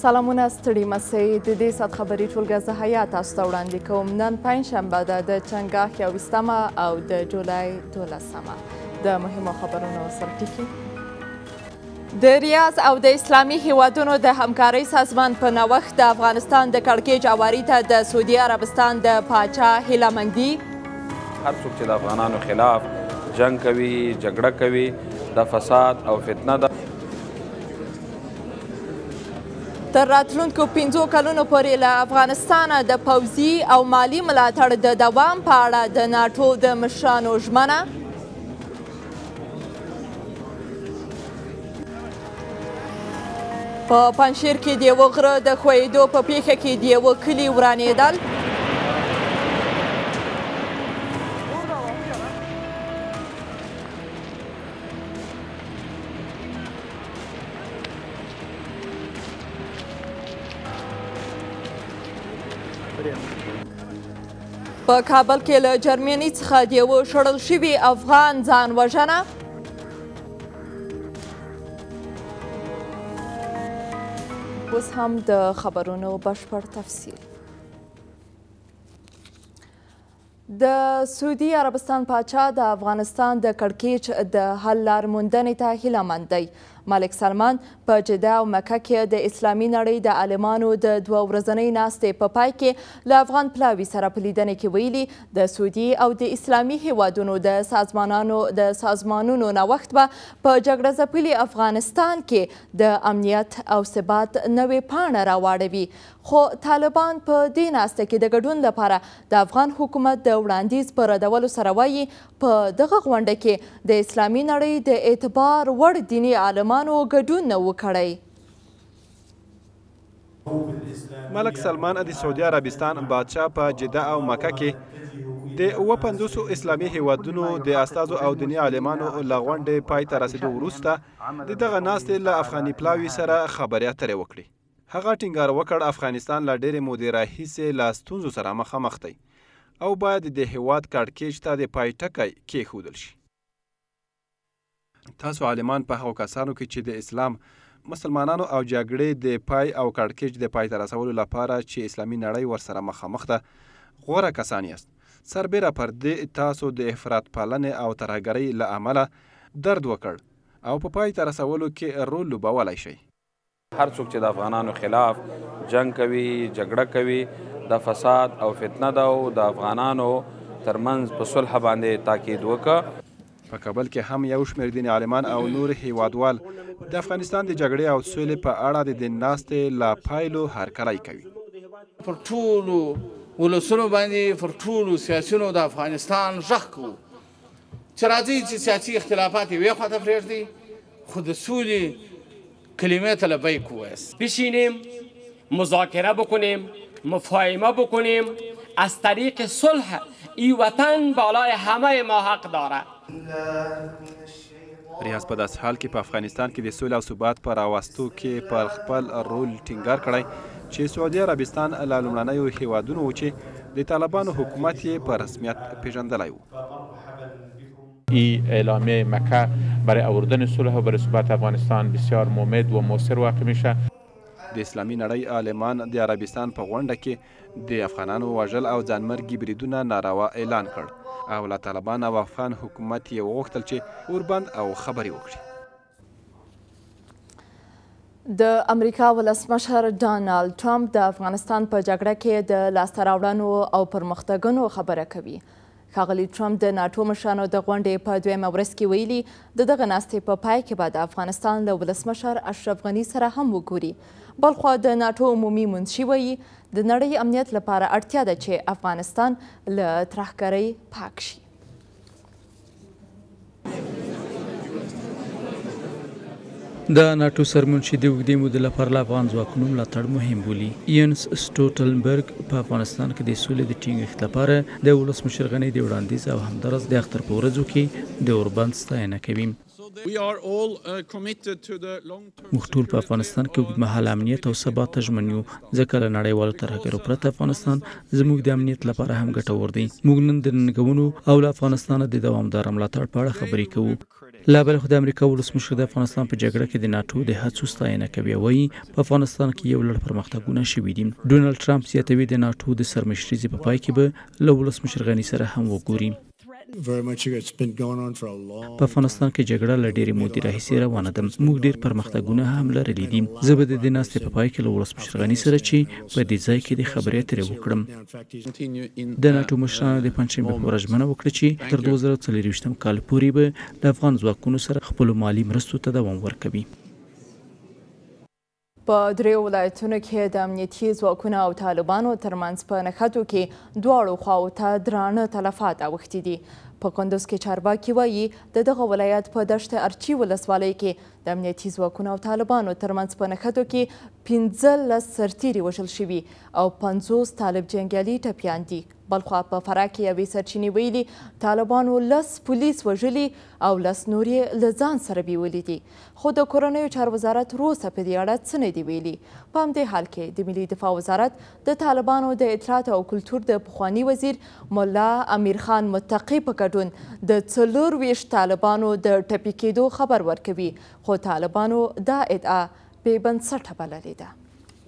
سلامونه ستړي مسئ د دې ساعت خبري ټولګه زه حیا تاسو ته وړاندې کوم. نن پنجشنبه ده د چنګاښ 21 او د جولای 12 د مهمو خبرونو سره ټکي. د ریاض او د اسلامي هیوادونو د همکارۍ سازمان په نوښت د افغانستان د کړکېچ اواري ته د سعودي عربستان د پاچا هیله مندي. هر څوک چې د افغانانو خلاف جنگ کوي، جګړه کوي، د فساد او فتنه ده. تر راتلونکو 5 کلونو پورې له افغانستانه د پوځي او مالي ملاتړ د دوام په اړه د ناټو د مشرانو ژمنه. په پنجشیر کې د یوه غره د ښویېدو په پیښه کې د یوه کلي ورانېدل. په کابل کې له جرمني څخه د یوه شړل شوي افغان ځان وژنه. اوس هم د خبرونو بشپړ تفصیل. د سعودي عربستان پاچا د افغانستان د کړکېچ د حل لار موندنې ته هیله مند دی. ملک سلمان په جده او مکه کې د اسلامي نړۍ د عالمانو د 2 ورځنۍ ناستې په پای کې له افغان پلاوي سره په لیدنې کې ویلي د سعودي او د اسلامي هیوادونو د سازمانونو نوښت به په جګړه ځپلي افغانستان کې د امنیت او ثبات نوې پاڼه راواړوي. خو طالبان په دې ناسته کې د ګډون لپاره د افغان حکومت د وړاندیز په ردولو سره وایي په دغه غونډه کې د اسلامي نړۍ د اعتبار وړ دیني عالمانو ګډون نه و کړی. ملک سلمان د سعودي عربستان بادشاه په جده او مکه کې د 50 اسلامي هیوادونو د استازو او دیني عالمانو له غونډې پای ته رسیدو وروسته د دغه ناستې له افغاني پلاوي سره خبرې اترې وکړې. هغه ټینګار وکړ افغانستان له ډېرې مودې راهیسې له ستونزو سره مخامخ دی او باید د هیواد کړکېچ ته د پای ټکی کېښودل شي. تاسو عالمان په هغو کسانو کې چې د اسلام، مسلمانانو او جګړې د پای او کړکېچ د پای ته رسولو لپاره چې اسلامي نړۍ ورسره مخامخ ده غوره کسان یاست. سربیره پر دې تاسو د افراط پالنې او ترهګرۍ له امله درد وکړ او په پای ته رسولو کې رول لوبولی شئ. هر څوک چې د افغانانو خلاف جنگ کوي، جګړه کوي، د فساد او فتنه ده او د افغانانو ترمنځ په صلح باندې تاکید وکړه. په کابل کې هم یو شمېر دیني عالمان او نور هیوادوال د افغانستان د جګړې او سولې په اړه د دې ناستې له پایلو هرکلی کوي. پر ټولو ولسونو باندې، پر ټولو سیاسیونو د افغانستان غږ کوو چې راځئ چې سیاسي اختلافات یې ویې خواته پرېږدئ، خو د سولې کلمه طلبی کوست بشینیم، مذاکره بکنیم، مفاهمه بکنیم. از طریق صلح این وطن بالای همه ما حق داره. ریاض په داسې حال کې په افغانستان کې د سولې او ثبات په راوستو کې پر خپل رول ټینګار کړی چې سعودي عربستان له لومړنیو هیوادونو و چې د طالبانو حکومت یې په رسمیت پیژندلی و. این اعلامیه مکه برای آوردن صلح و برای ثبات افغانستان بسیار مؤمد و مؤثر واقع میشه. د اسلامي نړۍ عالمان د عربستان په غونډه کې د افغانانو وژل او ځانمرګي بریدونه ناروا اعلان کړ او له طالبان او افغان حکومت یې وغوښتل چې اوربند او خبرې وکړي. د امریکا ولسمشر ډانالډ ټرمپ د افغانستان په جګړه کې د لاسته راوړنو او پرمختګونو خبره کوي. ښاغلي ټرمپ د ناټو مشرانو د غونډې په 2مه ورځ کې ویلي د دغه ناستې په پای کې به د افغانستان له ولسمشر اشرف غني سره هم وګوري. بلخوا د ناټو عمومي منشي وایي د نړۍ امنیت لپاره اړتیا ده چې افغانستان له ترهګرۍ پاک شي. د ناټو سرمنشي د اوږدې مودې لپاره له افغان ځواکونو ملاتړ مهم بولي. ینس سټولټنبرګ په افغانستان کې د سولې د ټینګښت لپاره د ولسمشر غني د وړاندیز او همدارس د اختر په ورځو کې د اوربند ستاینه کوي. موږ ټول په افغانستان کې اوږدمهاله امنیت او ثبات ته ژمن یو ځکه له نړیوالو ترهګرو پرته افغانستان زموږ د امنیت لپاره هم ګټور دی. موږ نن د ننګونو او له افغانستانه د دوامداره ملاتړ په اړه خبرې کوو. لا بل خو د امریکا ولسمشر د افغانستان په جګړه کې د ناتو د هڅو ستاینه کوي او وایي په افغانستان کې یو لړ پرمختګونه شوي دي. ډونالډ ټرمپ زیاتوي د ناتو د سرمشرۍ په پای کې به له ولسمشر غني سره هم وګوري. په افغانستان کې جګړه له ډېرې مودې راهیسې روانه ده. موږ ډېر پرمختګونه هم لرلي دي. زه به د دې ناستې په پای کې له ولسمشر غني سره چې په دې ځای کې د خبرې اترې وکړم. د ناټو مشرانو د پنجشنبې په ورځ ژمنه وکړه چې تر 2024 کال پورې به د افغان ځواکونو سره خپلو مالي مرستو ته دوام ورکوي. په دریو ولایتونو کې د امنیتي ځواکونو او طالبانو ترمنځ په نښتو کې دواړو خواو ته درانه تلفات اوښتي دي. په کندوز کې چارواکي وایي د دغه ولایت په دشت ارچي ولسوالۍ کې د امنیتي ځواکونو او طالبانو ترمنځ په نښتو کې 15 سرتیري وژل شوي او 50 طالب جنګیالي ټپیان دي. بلخوا په فراه کې یوې سرچینې ویلي طالبانو 10 پولیس وژلي او 10 نور یې له ځان سره بیولي دي. خو د کورنیو چارو وزارت روسه په دې اړه څه نه دي ویلي. په همدې حال کې د ملي دفاع وزارت د طالبانو د اطلاعات او کلتور د پخواني وزیر ملا امیر خان متقي په ګډون د 24 طالبانو د ټپي کېدو خبر ورکوي. خو طالبانو دا ادعا بې بنسټه بللې ده.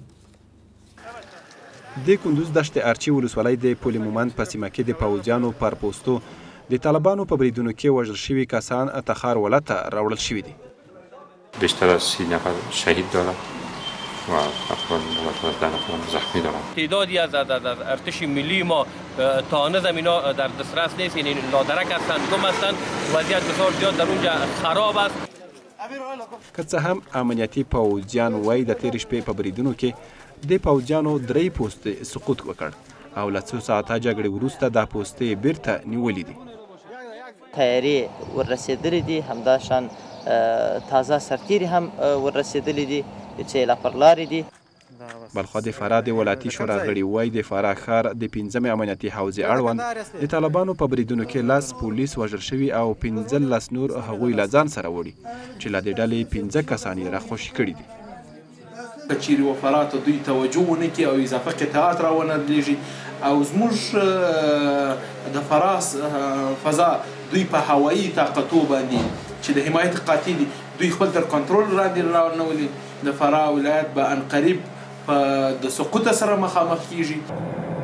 د کندوز دشت ارچي ولسوالۍ د پل مومند په سیمه کې د پوځیانو پر پوستو د طالبانو په بریدونو کې وژل شوي کسان تخار ولایت ته راوړل شوي دي. بیشتر از 30 نفر شهید دارد و تقریبا 10 نفر زخمی دارد. تعدادی از ارتش ملی ما تا هنوز اینا در دسترس نیست، یعنی لادرک هستند، گم هستند. وضعیت بسیار زیاد در اونجا خراب است. که څه هم امنیتي پوځیان وایي د تېرې شپې په بریدونو کې د پوځیانو 3 پوستې سقوط وکړ او له څو ساعته جګړې وروسته دا پوستې بیرته نیولې دي. تیارې وررسېدلې دي، همداشان تازه سرتیري هم وررسېدلې دي چې لا پر لارې دي. بلخوا د فراه د ولایتي شورا غړي وایي د فراه ښار د 15 امنیتي حوزې اړوند د طالبانو په بریدونو کې 10 پولیس وژل شوي او 15 نور هغوی له ځان سره وړي چې له دې ډلې 15 کسان یې راخوشي کړي دي. که چیرې وفرات دوی توجه ونه کړي او اضافه قطعات راونه لېږي او زموږ د فراه فضا دوی په هوایي طاقتو باندې چې د حمایت قاطع دي دوی خپل تر کنټرول لاندې راونولي. د فراه ولایت به عنقریب د سقوط سره مخامخ کیږي.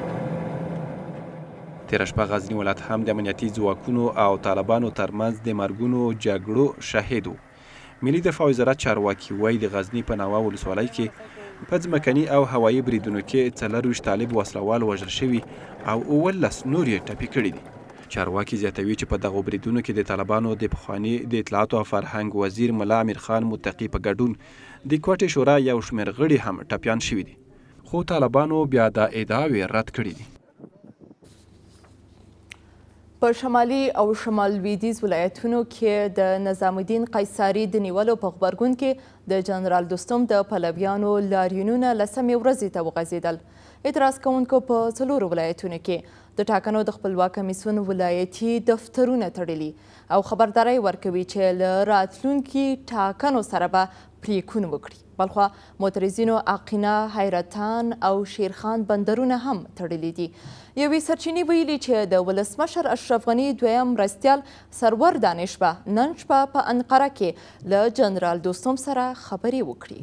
تېره شپه غزني ولایت هم د امنیتي ځواکونو او طالبانو ترمنځ د مرګونو جګړو شاهد و. ملي دفاع وزارت چارواکي وایي د غزني په ناوه ولسوالۍ کې په ځمکني او هوایي بریدونو کې 24 طالب وسلوال وژل شوي او 19 نور یې ټپي کړي دي. چارواکي زیاتوي چې په دغو بریدونو کې د طالبانو د پخواني د اطلاعاتو او فرهنګ وزیر ملا امیر خان متقي په ګډون د کوټې شورا یو شمېر غړي هم ټپیان شوي دي. خو طالبانو بیا دا ادعاوې رد کړي دي. په شمالي او شمال لویدیځ ولایتونو کې د نظام الدین قیصاري د نیولو په غبرګون کې د جنرال دوستم د پلویانو لاریونونه لسمې ورځې ته وغځېدل. اعتراض کوونکو په 4 ولایتونو کې د ټاکنو د خپلواک کمیسیون ولایتي دفترونه تړلي او خبرداری ورکوي چې له راتلونکي ټاکنو سره به پریکون وکړي. بلخوا معترضینو عقینه، حیرتان او شیرخان بندرونه هم تړلي دي. یوې سرچینې ویلي چې د ولسمشر اشرف غني دویم مرستیال سرور دانش به نن شپه په انقره کې له جنرال دوستم سره خبرې وکړي.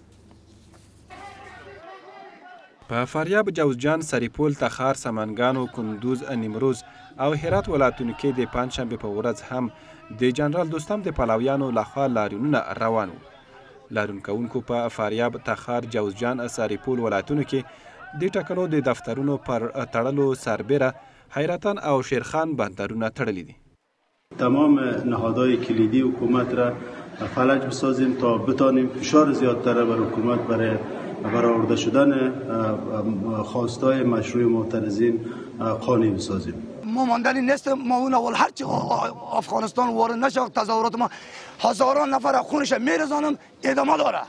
په فاریاب، جوزجان، سرپول، تخار، سمنګانو، کندوز، نیمروز او هرات ولایتونو کې د پنجشنبې په ورځ هم د جنرال دوستم د پلویانو لخوا لاریونونه روان وو. لاریون کوونکو په فاریاب، تخار، جوزجان، سرپول ولایتونو کې د ټاکنو د دفترونو پر تړلو سربیره حیرتان او شیرخان بندرونه تړلي دي. تمام نهادهای کلیدی حکومت را فلج بسازیم تا بتانیم فشار زیادتر بر حکومت برای برآورده شدن خواستای مشروع معترضین قانع بسازیم. ما ماندنی نیست، ما اون اول هرچی افغانستان وارد نشه تظاهرات ما هزاران نفر خونش میرزانم ادامه داره.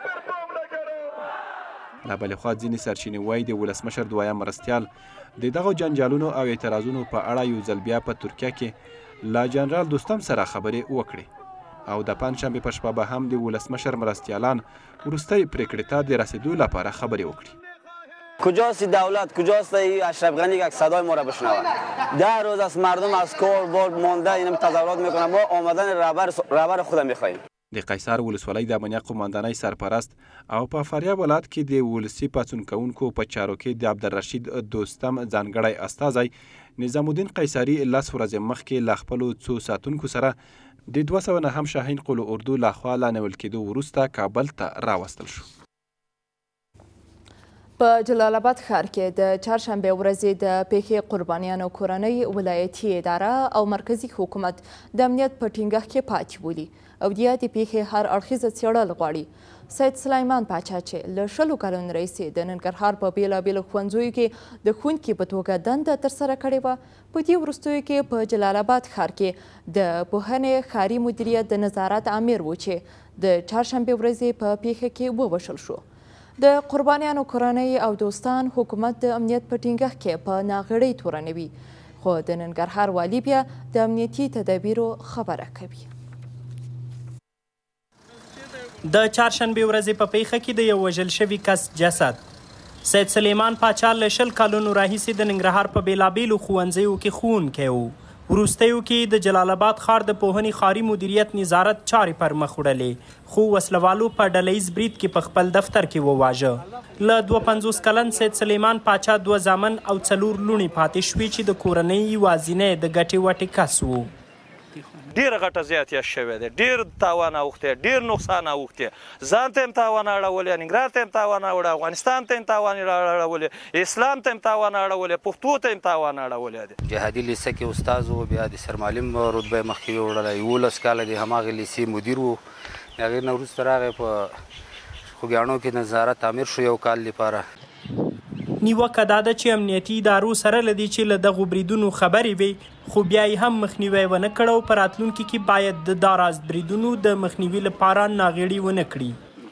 له بلې خوا ځینې سرچینې وایي د ولسمشر دویم مرستیال د دغو جنجالونو او اعتراضونو په اړه یو ځل بیا په ترکیه کې له جنرال دوستم سره خبرې وکړې او د پنجشنبې په شپه به هم د ولسمشر مرستیالان وروستۍ پریکړې ته د رسېدو لپاره خبرې وکړي. کجاست دولت؟ کجاست اشرف غنی که صدای ما را بشنود؟ 10 روز از مردم از کار بار مانده این تظاهرات میکنن. ما آمدن رهبر خود میخواهیم. د قیصر ولسوالۍ د امنیه قماندانۍ سرپرست او په فاریاب ولایت کې د ولسي پاڅون کوونکو په چارو کې د عبدالرشید دوستم ځانګړی استازی نظام الدین قیصري 10 ورځې مخکې له خپلو څو ساتونکو سره د 209 شاهین قول اردو لخوا له نیول کېدو وروسته کابل ته راوستل شو. په جلال آباد ښار کې د چهارشنبې ورځې د پیښې قربانیانو کورنۍ ولایتي اداره او مرکزي حکومت د امنیت په ټینګښت کې پاتې بولي او د یادې پیښې هر اړخیزه څېړل غواړي. سید سلیمان پاچا چې له 20 کلونو راهیسې د ننګرهار په بېلابېلو ښوونځیو کې د ښوونکي په توګه دنده ترسره کړې وه، په دې وروستیو کې په جلال آباد ښار کې د پوهنې ښاري مدیریت د نظارت امیر و چې د چهارشنبې ورځې په پیښه کې ووژل شو. د قربانیانو کورنۍ او دوستان حکومت د امنیت په ټینګښت کې په ناغړۍ تورنوي، خو د ننګرهار والي بیا د امنیتي تدابیرو خبره کوي. د چهارشنبې ورځې په پیښه کې د یو وژل شوي کس جسد سید سلیمان پاچا له 20 کلونو راهیسې د ننګرهار په بېلابېلو ښوونځیو کې ښوونکی و. وروستیو کې د جلال آباد ښار د پوهنې ښاري مدیریت نظارت چارې پر مخ وړلې، خو وسلوالو په ډلهیز برید کې په خپل دفتر کې وواژه. له 52 کلن سید سلیمان پاچا 2 زامن او 4 لوڼې پاتې شوې چې د کورنۍ یوازینی د ګټې وټې کس و. ډیره غټه زیاتیا شوې ده، ډیر تاوان اوښتی، ډیر نقصان اوښتی، ځان ته هم تاوان اړولی، ننګرهار ته هم تاوان اړولی، افغانستان ته هم تاوان اړولی، اسلام ته هم تاوان اړولی، پښتو ته هم تاوان اړولی دی. جهادي لیسه کې استاد و، بیا د سرمعلم رتبه یې مخکې وړلی، 11 کاله د هماغې لیسې مدیر و. د هغې نه وروسته راغی په خوږیاڼو کې نظارت امیر شو 1 کال لپاره. نیوکه دا ده چې امنیتي ادارو سره له دې چې له دغو بریدونو خبرې وي، خو بیا یې هم مخنیوی ونه کړ او په راتلونکي کې باید د دا راز بریدونو د مخنیوي لپاره ناغېړي ونه کړي.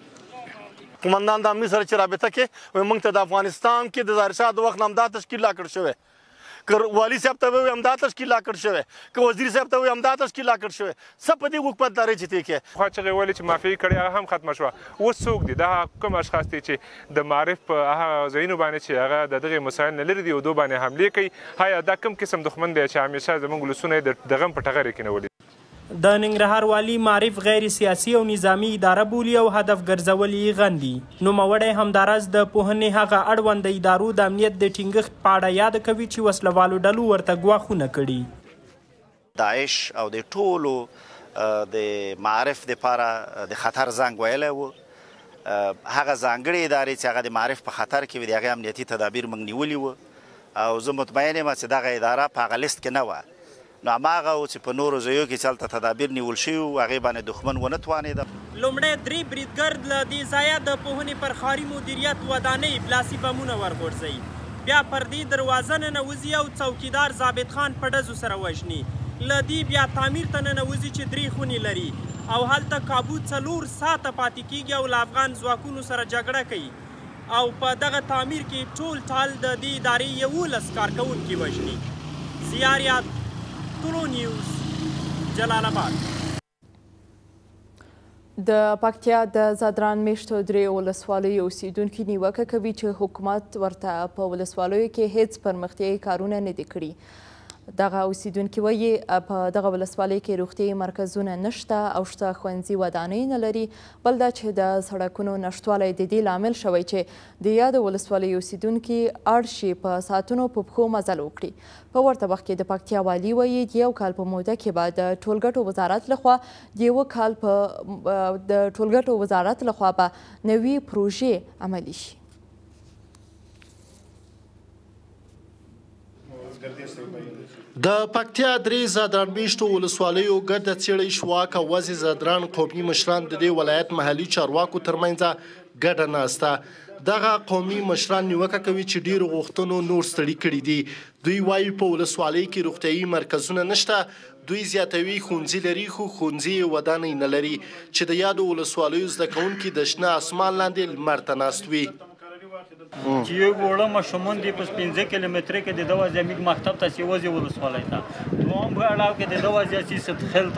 قمندان د امنیت سره چې رابطه کې موږ ته د افغانستان کې د ظاهرشاه د وخت نه همدا تشکیل لا کړ شوی، که والي صاحب ته ووایي همدا تشکیل لا کړ شوی، که وزیر صاحب ته ووایي همدا تشکیل لا کړ شوی. څه په دې حکومتدارۍ چې دی کې خوا چې هغې ولې چې مافیایي کړې هغه هم ختمه شوه. اوس څوک دي؟ دا کوم اشخاص دي چې د معارف په هغه ځایونو باندې چې هغه د دغې مسایل نه لرې دي او دو باندې حملې کوي؟ آیا دا کوم قسم دښمن دی چې همیشه زموږ ولسونه یې د غم په ټغرې کې نیولي؟ د ننګرهار والي معارف غیر سیاسي او نظامي اداره بولي او هدف ګرځول یې غندي. نوموړی همداراز د پوهنې هغه اړونده ادارو د امنیت د ټینګښت په اړه یاد کوي چې وسلوالو ډلو ورته ګواښونه کړي. داعش او د ټولو د معارف دپاره د خطر زنګ ویلی و. هغه ځانګړې ادارې چې هغه د معارف په خطر کې وي د هغې امنیتي تدابیر موږ نیولي وو او زه مطمئن یم چې دغه اداره په هغه لیست کې نه وه. نو هماغه و چې په نورو ځایو کې چې هلته تدابیر نیول شوي وو هغې باندې دښمن ونه توانېده. لومړی 3 بریدګر له دې ځایه د پوهنې پر ښاري مدیریت ودانۍ بلاسي بمونه ورغورځوي، بیا پر دې دروازه ننوځي او څوکیدار ضابط خان په ډزو سره وژني. له دې بیا تعمیر ته ننوځي چې 3 خونې لري او هلته کابو 4 ساعته پاتې کیږي او له افغان ځواکونو سره جګړه کوي او په دغه تعمیر کې ټول ټال د دې ادارې 11 کارکوونکي وژني. زیاریات ټولو نیوز جلال آباد. د پکتیا د زادران میشتو 3 ولسوالیو اوسیدونکي نیوکه کوي چې حکومت ورته په ولسوالیو کې هیڅ پرمختیایي کارونه نه دي کړي. دغه اوسیدونکي وایي په دغه ولسوالۍ کې روغتیایي مرکزونه نشته او شته ښوونځي ودانۍ نه لري، بل دا چې د سړکونو نشتوالی د دې لامل شوی چې د یادو ولسوالیو اوسیدونکي اړ شي په ساعتونو په پښو مزل وکړي. په ورته وخت کې د پکتیا والي وایي د 1 کال په موده کې به د ټولګټو وزارت لخوا به نوي پروژې عملي شي. د پکتیا 3 زادران میشتو ولسوالیو ګرده څېړۍ شواک او وزې زادران قومي مشران د دې ولایت محلي چارواکو ترمنځ ګډه ناسته. دغه قومي مشران نیوکه کوي چې ډیرو غوښتنو نور ستړي کړي دي. دوی وایي په ولسوالۍ کې روغتیایي مرکزونه نشته، دوی زیاتوي ښوونځي لري خو ښوونځي ودانۍ نه لري چې د یادو ولسوالیو زده کوونکي د شنه اسمان لاندې لمر ته ناست وي. چې یو وړه ماشومان دي په 15 کیلومتره کې د دوا زميګ مکتب ته سیوځي ولسوالۍ ته دوم غړاو کې د دوا ځي ستخل ته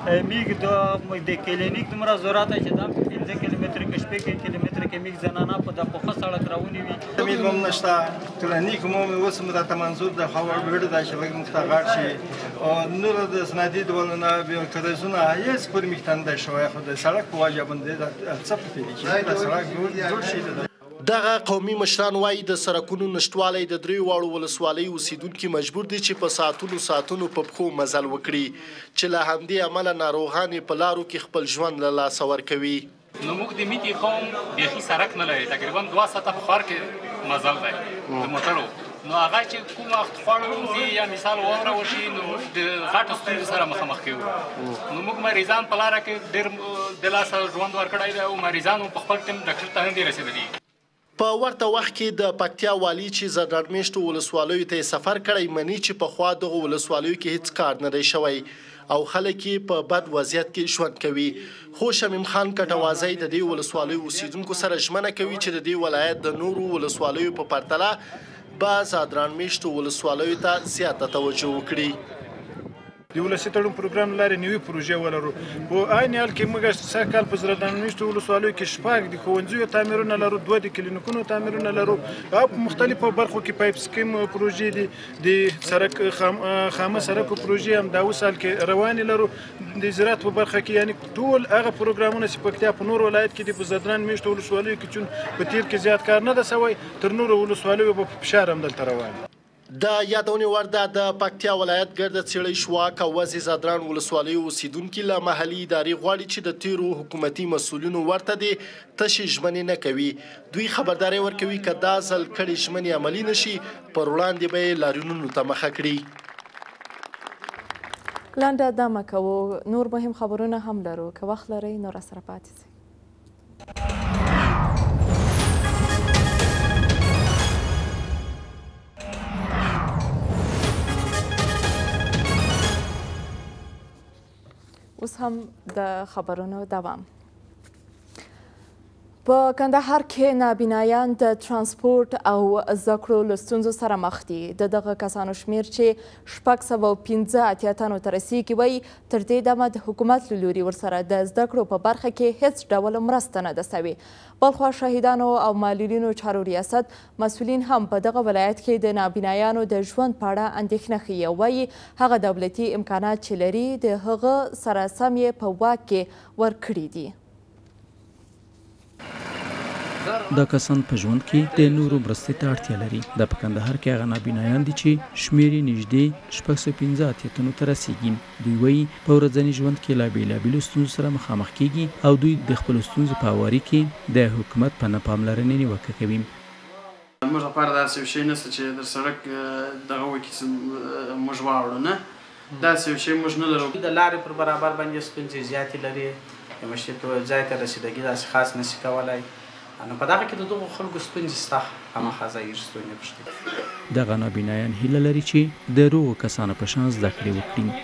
میګ د کلینیک دومره ضرورت چې دا 15 کیلومتر کې 15 کیلومتر کې میګ زنانه په د پخه سړک راونی وي امید هم نشته کلینیک مو اوس مو د منظور د خبر ورډ د شلګ مختغار شي او نور د سنادي ولونه به کړزونه هیڅ پر مختند شوی خو د سړک په واجب باندې د څه په دي چې د سړک جوړ شي دغه قومي مشران وایي د سړکونو نشتوالی د دریو واړو ولسوالیو اوسیدونکي مجبور دي چې په ساعتونو په پښو مزل وکړي چې له همدې امله ناروغان په لارو کې خپل ژوند له لاسه ورکوي. نو موږ د میتي قوم بیخي سړک نه لري، تقریبا 2 ساعته په ښار کې مزل دی د موټرو. نو هغه چې کوم وخت خواړه وځي یا مثال واوره وشي نو د غټو ستونزو سره مخامخ کیږو. نو موږ مریضان په لاره کې ډېر د لاسه ژوند ورکړی دی او مریضان په خپل ټیم ډاکټر ته نه دي رسېدلي. په ورته وخت کې د پکتیا والي چې زرډاډ میشتو ولسوالیو ته سفر کړی مني چې پخوا دغه ولسوالیو کې هیڅ کار نه دی شوی او خلک یې په بد وضعیت کې ژوند کوي. خو شمیم خان کټوازی د دې ولسوالیو اوسیدونکو سره ژمنه کوي چې د دې ولایت د نورو ولسوالیو په پرتله به زرډاډ میشتو ولسوالیو ته زیاته توجه وکړي. د ولسي تړون پروګرام لارې نوي پروژې ولرو. په عین حال کې موږ سږ کال په زرډاډ میشتو ولسوالیو کې 6 د ښوونځیو تعمیرونه لرو، 2 د کلینیکونو تعمیرونه لرو او په مختلفو برخو کې پایپ سکیم پروژې دي، د سړک خامه سړکو پروژې هم دا اوس حال کې روانې لرو. د زراعت په برخه کې یعنی ټول هغه پروګرامونه چې پکتیا په نور ولایت کې دي په زرډاډ میشتو ولسوالیو کې چون په تیر کې زیات کار نه ده سوی، تر نورو ولسوالیو په فشار هم دلته روان دي. د یادونې وړ ده د پکتیا ولایت ګرده څیړۍ شواک او وزې زادران ولسوالیو اوسیدونکي له محلي ادارې غواړي چې د تیرو حکومتي مسؤلینو ورته دي تشې ژمنې نه کوي. دوی خبرداری ورکوي که دا ځل کړې ژمنې عملي نشي پر وړاندې به یې لاریونونو ته مخه کړي. لنډه دمه کوو، نور مهم خبرونه هم لرو، که وخت لرئ نو راسره پاتې شئ. اوس هم د خبرونو دوام. په کندهار کې نابینایان د ترانسپورت او زده کړو له ستونزو سره مخ دي. د دغه کسانو شمیر چې 615 تنو ته رسیږي وایي تر دې دمه د حکومت له لوري ورسره د زده کړو په برخه کې هیڅ ډول مرسته نه ده سوې. بلخوا شهیدانو او معلولینو چارو ریاست مسؤلین هم په دغه ولایت کې د نابینایانو د ژوند په اړه اندېښنه ښیي او وایي هغه دولتي امکانات چې لري د هغه سره سم یې په واک کې ورکړي دي. دا کسان په ژوند کې د نورو مرستې ته اړتیا لري. دا په کندهار کې هغه نابینایان دي چې شمیر یې نږدې 615 تنو ته رسیږي. دوی وایي په ورځني ژوند کې له بېلابېلو ستونزو سره مخامخ کیږي او دوی د خپلو ستونزو په هواري کې د حکومت په نه پاملرنې نیوکه کوي. موږ لپاره داسې یو شی نشته چې د سړک دغه وکړي چې موږ واوړو، نه داسې یو شی موږ نه لرو. د لارې پر برابر باندې ستونزې زیاتې لري، د مشرتوب ځای ته رسیدګي داسې خاص نشي کولی. نو په دغه کې د دغو خلکو ستونزې شته، خامخا ځایږي ستونزې پشتي. دغه نابینایان هیله لري چې د روغو کسانو په شان زده کړې وکړي.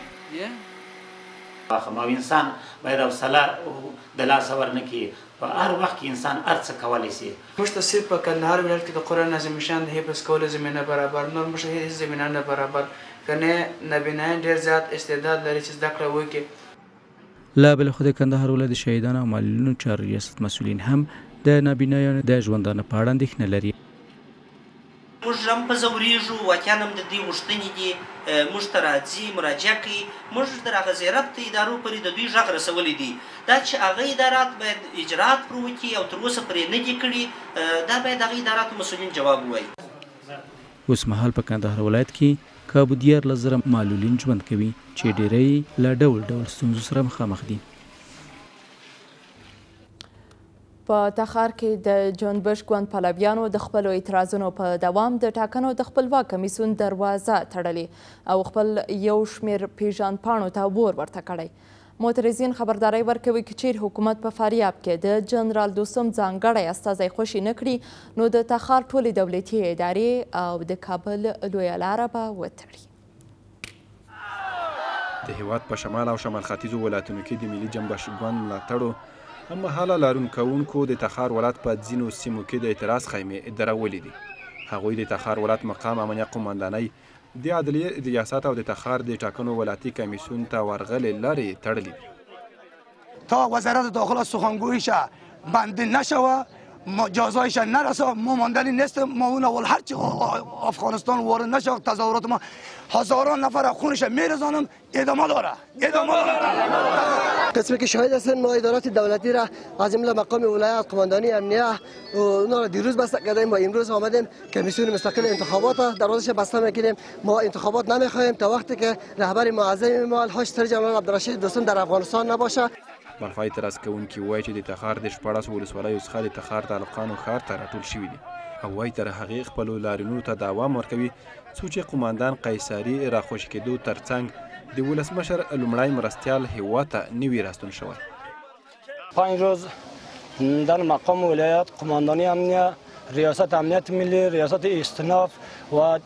او انسان باید حوصله د لاسه ورنکړي، په هر وخت کې انسان هر څه کولی شي. موږ ته صرف په کندهار ولایت کې د قرآن عظیم شان د حفظ کولو زمینه برابر، نور موږ هېڅ زمینه نه برابر. کنه نابینایان ډېر زیات استعداد لري چې زده کړه وکړي. لا بل خو د کندهار ولایت د شهیدانو او معلولینو چارو ریاست مسؤلین هم د نابینایانو د ژوندانه په اړه اندېښنه لري. موږ هم په ځورېږو، واقعا هم د دې غوښتنې دي موږ ته راځي مراجعه کوي. موږ د هغه زیارت ادارو پورې د دوی غږ رسولی دی، دا چې هغه ادارات باید اجرات پر وکړي او تر اوسه پرې نه دي کړي، دا باید هغه اداراتو مسؤلین جواب ووایي. اوس مهال په کندهار ولایت کې کابو 14,000 معلولین ژوند کوي چې ډېری له ډول ډول ستونزو سره مخامخ دي. په تخار کې د جنبش ګوند پلویانو د خپلو اعتراضونو په دوام د ټاکنو د خپلواک کمیسیون دروازه تړلې او خپل یو شمېر پیژندپاڼو ته اور ورته کړی. معترضین خبرداری ورکوي که چیرې حکومت په فاریاب کې د جنرال دوستم ځانګړی استازی خوشي نه کړي نو د تخار ټولې دولتي ادارې او د کابل لویه لاره به وتړي. د هیواد په شمال او شمال ختیځو ولایتونو کې د ملي جنبش ګوند ملاتړو هم مهاله لارون کوونکو د تخار ولایت په ځینو سیمو کې د اعتراض خیمې درولې دي. هغوی د تخار ولایت مقام امنیه قوماندانۍ د عدلیې ریاست او د تخار د ټاکنو ولایتي کمیسیون ته ورغلې لارې تړلي دي. تا وزارت داخله سخنگویش بنده نشوه، جزایش نرسه، ما ماندنی نیست. ما اون اول هرچی افغانستان وارد نشه تظاهرات ما هزاران نفر خونش میرزانم ادامه داره. قسمی که شاهد هستن ما ادارات دولتی را از جمله مقام ولایت، قماندانی امنیه و اونا را دیروز بسته کردیم و امروز آمدیم کمیسیون مستقل انتخابات دروازش بسته میکنیم. ما انتخابات نمیخوایم تا وقتی که رهبر معظم ما الحاج سر جنرال عبدالرشید دوستم در افغانستان نباشه. بلخوا اعتراض کوونکي وایي چې د تخار د 14 ولسوالیو څخه د تخار تعلقانو ښار ته راټول شوي دي او وایي تر هغې خپلو لاریونونو ته دوام ورکوي څو چې قماندان قیصري راخوشي کېدو ترڅنګ د ولسمشر لومړی مرستیال هیواد ته نوي راستون شوی. 5 روز در مقام ولایت، قماندانی امنیه، ریاست امنیت ملی، ریاست استناف و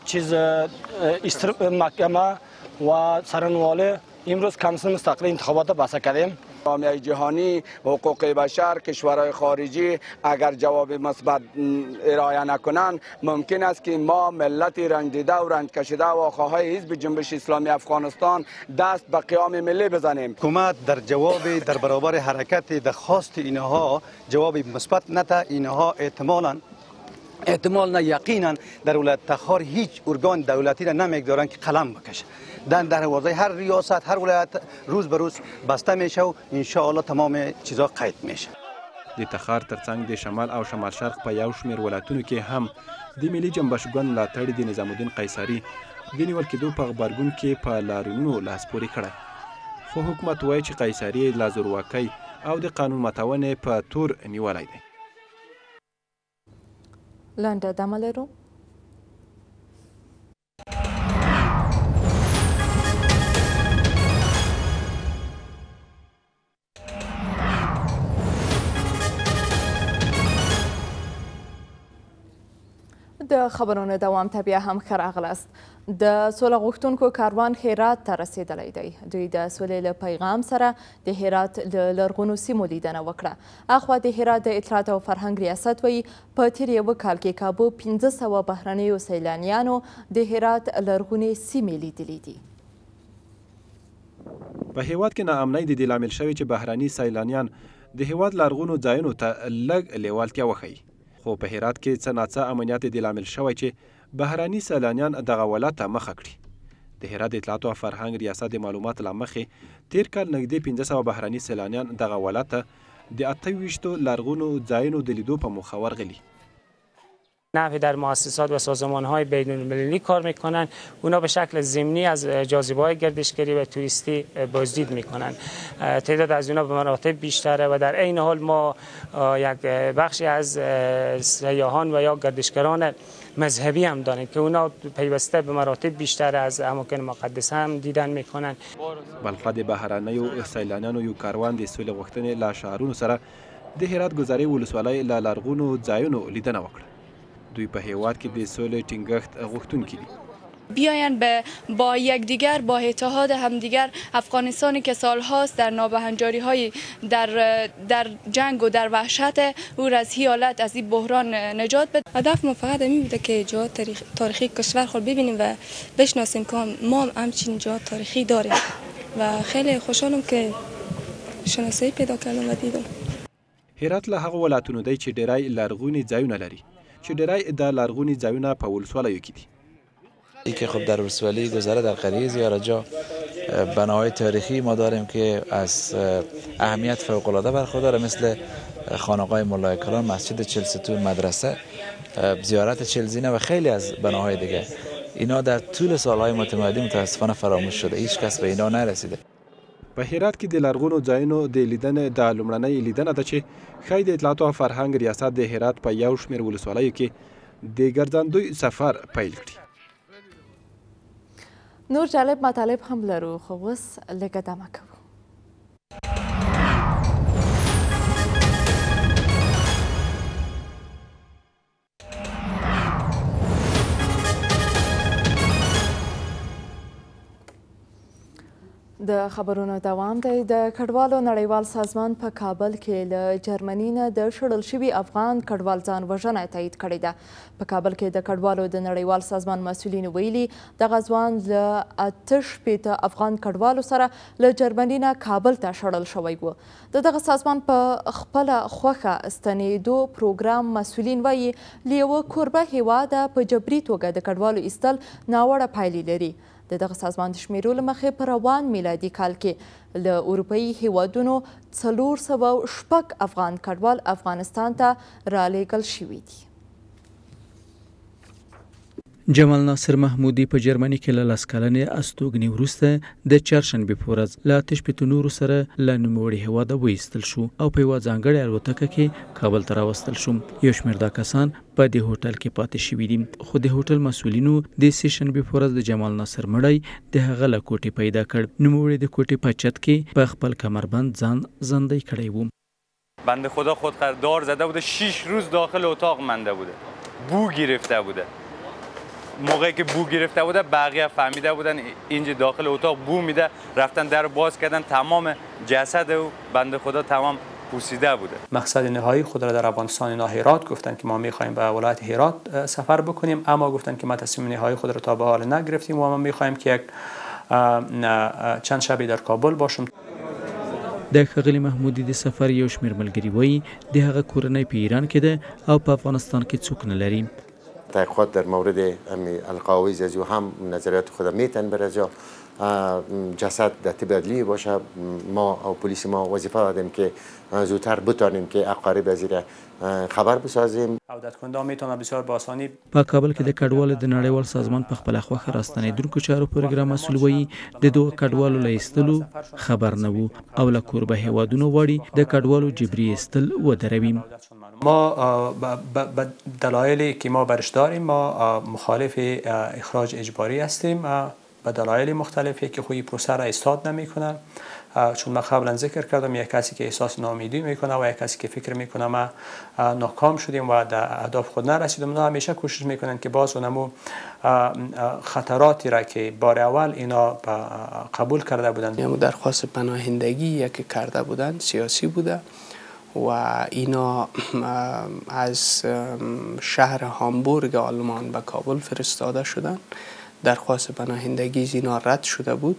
محکمه و سرنواله امروز کمیسیون مستقل انتخابات بسته کردیم. جامعه جهانی، حقوق بشر، کشورهای خارجی اگر جواب مثبت ارائه نکنند ممکن است که ما ملت رنج دیده و رنج کشیده و خواهای حزب جنبش اسلامی افغانستان دست به قیام ملی بزنیم. حکومت در جواب در برابر حرکت درخواست اینها جواب مثبت نده، اینها احتمال نه یقینا در ولایت تخار هیچ ارگان دولتی را نمیگذارند که قلم بکشه. در دروازه هر ریاست، هر ولایت روز به روز بسته میشه و ان شاء الله تمام چیزا قید میشه. د تخار ترڅنګ د شمال او شمال شرق په یو شمېر ولایتونو کې هم د ملي جنبشګون ملاتړي د نظام الدین قیصري د نیول کېدو په غبرګون کې په لاریونونو لاس پورې کړی، خو حکومت وایي چې قیصري لا زورواکۍ او د قانون ماتونې په تور نیولی دی. لنډه دمه لرو. د خبرونو دوام ته بیا هم ښه راغلاست. د سوله غوښتونکو کاروان هرات ته رسیدلی دی. دوی د سولې له پیغام سره د هرات له لرغونو سیمو لیدنه وکړه. اخوا د هرات د اطلاعات او فرهنګ ریاست وایي په تیر یوه کال کې کابو 500 بهرنیو سیلانیانو د هرات لرغونې سیمې لیدلې دي. په هیواد کې ناامنۍ د دې لامل شوی چې بهرني سیلانیان د هیواد لرغونو ځایونو ته لږ لیوالتیا وښیي، خو په هرات کې څه ناڅه امنیت د لامل شوی چې بهرني سیلانیان دغه ولایت ته مخه کړي. د هرات د اطلاعاتو او فرهنګ ریاست د معلوماتو له مخې تیر کال نږدې 500 بهرني سیلانیان دغه ولایت ته د 28 لرغونو ځایونو د لیدو په موخه ورغلي. نحوی در مؤسسات و سازمان‌های بین‌المللی کار می‌کنند. اونا به شکل ضمنی از جاذبه‌های گردشگری و توریستی بازدید می‌کنند. تعداد از اونا به مراتب بیشتره و در عین حال ما یک بخشی از سیاحان و یا گردشگران مذهبی هم داریم که اونا پیوسته به مراتب بیشتر از اماکن مقدسه هم دیدن می‌کنند. بلخوا د بهرنیو سیلانیانو یو کاروان د سولې غوښتنې له شعارونو سره د هرات ګذرې ولسوالۍ له لرغونو ځایونو لیدنه وکړه. دوی په هیواد کې د سولې ټینګښت غوښتونکي دي. بیاین با یکدیگر با اتحاد همدیگر افغانستانی که سالهاست در نابهنجاری‌های در جنگ و در وحشت او را از حالت از این بحران نجات بده. هدف ما فقط همین بوده که جاهای تاریخی کشور خود ببینیم و بشناسیم که ما همچین جاهای تاریخی داریم و خیلی خوشحالم که شناسایی پیدا کردم و دیدم. هرات له هغو ولایتونو دی چې ډیری لرغوني ځایونه لري چې ډیری د لرغوني ځایونه په ولسوالیو کې دي. ای که خب در ولسوالی گذره در قریه زیارتجا بناهای تاریخی ما داریم که از اهمیت فوق‌العاده برخورداره، مثل خانقاه مولای کلان، مسجد چلستون، مدرسه، زیارت چلزینه و خیلی از بناهای دیگه. اینا در طول سالهای متمدی متاسفانه فراموش شده، هیچ کس به اینا نرسیده. په هرات کې د لرغونو ځایونو د لیدنې د لومړنۍ لیدنه ده چې ښایي د اطلاعاتو او فرهنګ ریاست د هرات په یو شمېر ولسوالیو کې د ګرځندوی سفر پیل کړي. نور جالب مطالب هم لرو، خو اوس لږه دمه کوو. د خبرونو دوام دی. د کډوالو نړیوال سازمان په کابل کې له جرمني نه د شړل شوي افغان کډوال ځان وژنه تایید کړې ده. په کابل کې د کډوالو د نړیوال سازمان مسؤلینو ویلي دغه ځوان له 88 افغان کډوالو سره له جرمني نه کابل ته شړل شوی و. د دغه سازمان په خپله خوښه ستنېدو پروګرام مسؤلین وایي له یوه کوربه هیواده په جبري توګه د کډوالو ایستل ناوړه پایلې لري. د دغه سازمان د شمیرو له مخې په روان میلادي کال کې له اروپایي هیوادونو 406 افغان کډوال افغانستان ته رالیږل شوي دي. جمال ناصر محمودي په جرمني کې له 10 کلنې استوګنې وروسته د چهارشنبې په ورځ له 88 نورو سره له نوموړي هیواده وایستل شو او په یوه ځانګړې الوتکه کې کابل ته راوستل شو. یو شمېر دا کسان په دې هوټل کې پاتې شوي دي، خو د هوټل مسؤلینو د سې شنبې په ورځ د جمال ناصر مړی د هغه له کوټې پیدا کړ. نوموړي د کوټې په چت کې په خپل کمربند ځان زنده‌ای کړی و. بنده خدا خوددار زده بوده، 6 روز داخل اتاق مانده بوده، بو گرفته بوده. موقعی که بو گرفته بوده بقیه فهمیده بودن اینجا داخل اتاق بو میده، رفتن در باز کردن، تمام جسد و بنده خدا تمام پوسیده بوده. مقصد نهایی خود را در افغانستان اینا هرات گفتن که ما میخوایم به ولایت هرات سفر بکنیم، اما گفتن که ما تصمیم نهایی خود را تا به حال نگرفتیم و ما میخوایم که یک چند شبی در کابل باشیم. د ښاغلي محمودي د سفر یو شمېر ملګري وایي د هغه کورنۍ په ایران کې ده او په افغانستان کې څوک نه لري. تحقیقات در مورد القاوی زیزو هم نظریات خود میتن بر جا جسد در تبدیلی باشه. ما او پلیس ما وظیفه دادیم که زودتر بتانیم که اقارب از این خبر بسازیم. او دادکنده میتونه بسیار با آسانی په کابل کې د کډوالو د نړیوال سازمان په خپله خوښه راستنېدونکو چارو پروګرام مسؤل وایي د دغو کډوالو له ایستلو خبر نه وو او له کوربه هیوادونو غواړي د کډوالو جبري ایستل ودروي. ما به دلایلی که ما برش داریم ما مخالف اخراج اجباری هستیم به دلایل مختلفی که خوی پروسه را استاد نمیکنه. چون ما قبلا ذکر کردم یک کسی که احساس ناامیدی میکنه و یک کسی که فکر میکنه ما ناکام شدیم و در اهداف خود نرسیدیم، اونا همیشه کوشش میکنن که باز اونمو خطراتی را که بار اول اینا قبول کرده بودن. درخواست پناهندگی که کرده بودن سیاسی بوده و اینا از شهر هامبورگ آلمان به کابل فرستاده شدن. درخواست پناهندگی اینا رد شده بود.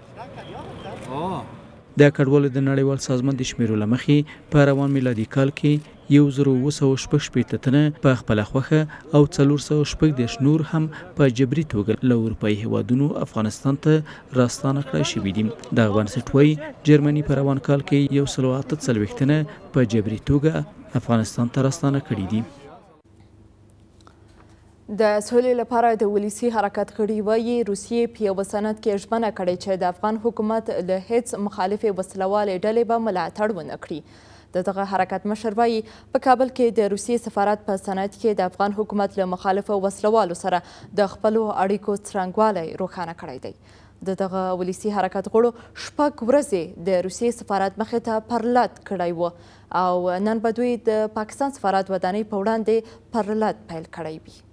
د کډوالو د نړیوال سازمان د شمیرو له مخې په روان میلادي کال کې 1906 تنه په خپله خوښه او 406 نور هم په جبري توګه له اروپایي هیوادونو افغانستان ته راستانه کړای شوي دي. دغه بنسټ وایي جرمني په روان کال کې 148 تنه په جبري توګه افغانستان ته راستانه کړي دي. د سولې لپاره د ولسي حرکت غړي وایي روسیې په یوه سند کې ژمنه کړې چې د افغان حکومت له هیڅ مخالفې وسلوالې ډلې به ملاتړ ونه کړي. د دغه حرکت مشر وایي په کابل کې د روسیې سفارت په سند کې د افغان حکومت له مخالفو وسلوالو سره د خپلو اړیکو څرنګوالی روښانه کړی دی. د دغه ولسي حرکت غړو 6 ورځې د روسیې سفارت مخې ته پرلط کړی و او نن به دوی د پاکستان سفارت ودانۍ په وړاندې پرلط پیل کړی وي.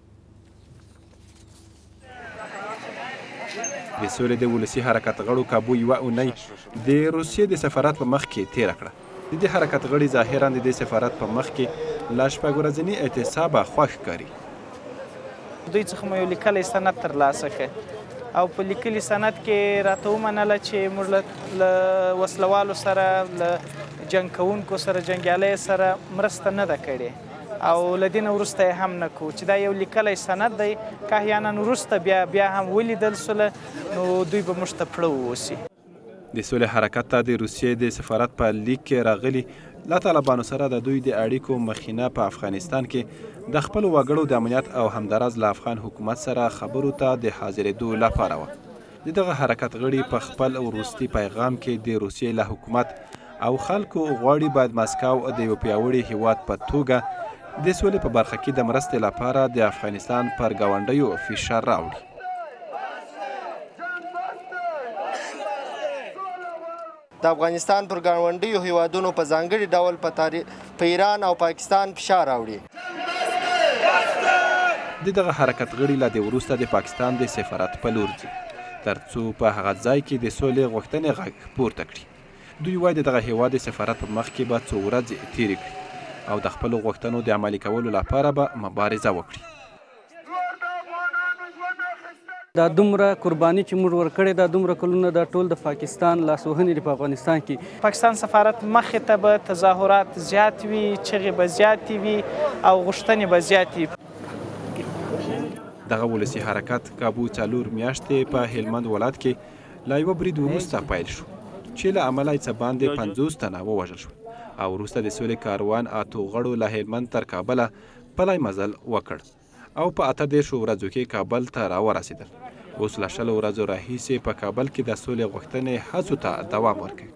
د سولې د ولسي حرکت غړو کابو یوه اونۍ د روسیې د سفارت په مخ کې تیره کړه. د دې حرکت غړي ظاهرا د دې سفارت په مخ کې له 6 ورځني اعتصابه خوښ ښکاري. دوی څخه مو یو لیکلی سند ترلاسه کړ او په لیکلي سند کې راته ومنله چې موږ له وسلوالو سره له جنګ کوونکو سره جنګیالیو سره مرسته نه ده کړې او له دې نه وروسته یې هم نه کوو چې دا یو لیکلی سند دی که احیانا وروسته بیا هم ولیدل سوله نو دوی به موږ ته پړه ووسي. د سولې حرکت ته د روسیې د سفارت په لیک کې راغلي له طالبانو سره د دوی د اړیکو مخینه په افغانستان کې د خپلو وګړو د امنیت او همداراز له افغان حکومت سره خبرو ته د حاضرېدو لپاره وه. د دغه حرکت غړي په خپل وروستي پیغام کې د روسیې له حکومت او خلکو غواړي باید مسکو د یو پیاوړي هیواد په توګه د سولې په برخه کې د مرستې لپاره د افغانستان پر ګاونډیو فشار راوړي. د افغانستان پر ګاونډیو هیوادونو په ځانګړي ډول په ایران او پاکستان فشار راوړي. د دغه حرکت غړي لا د وروسته د پاکستان د سفارت په لور ځي. ترڅو په هغه ځای کې د سولې غوښتنې غږ پورته کړي. دوی وایي د دغه هیواد د سفارت په مخ کې به څو ورځې تېرې کړي او د خپلو غوښتنو د عملي کولو لپاره به مبارزه وکړي. دا دومره قرباني چې موږ ورکړې ده، دومره کلونه دا ټول د پاکستان لاسوهنې دي په افغانستان کې. پاکستان سفارت مخې ته به تظاهرات زیات وي، چغې به زیاتې وي او غوښتنې به زیاتې وي. دغه ولسي حرکت کابو 4 میاشتې په هلمند ولایت کې له یوه برید وروسته پیل شو چې له امله یې څه باندې 50 تنه ووژل شول او وروسته د سولې کاروان 8 غړو له هلمند تر کابله پلی مزل وکړ او په 18 ورځو کې کابل ته راورسېدل. اوس له 20 ورځو راهیسې په کابل کې د سولې غوښتنې هڅو ته دوام ورکوي.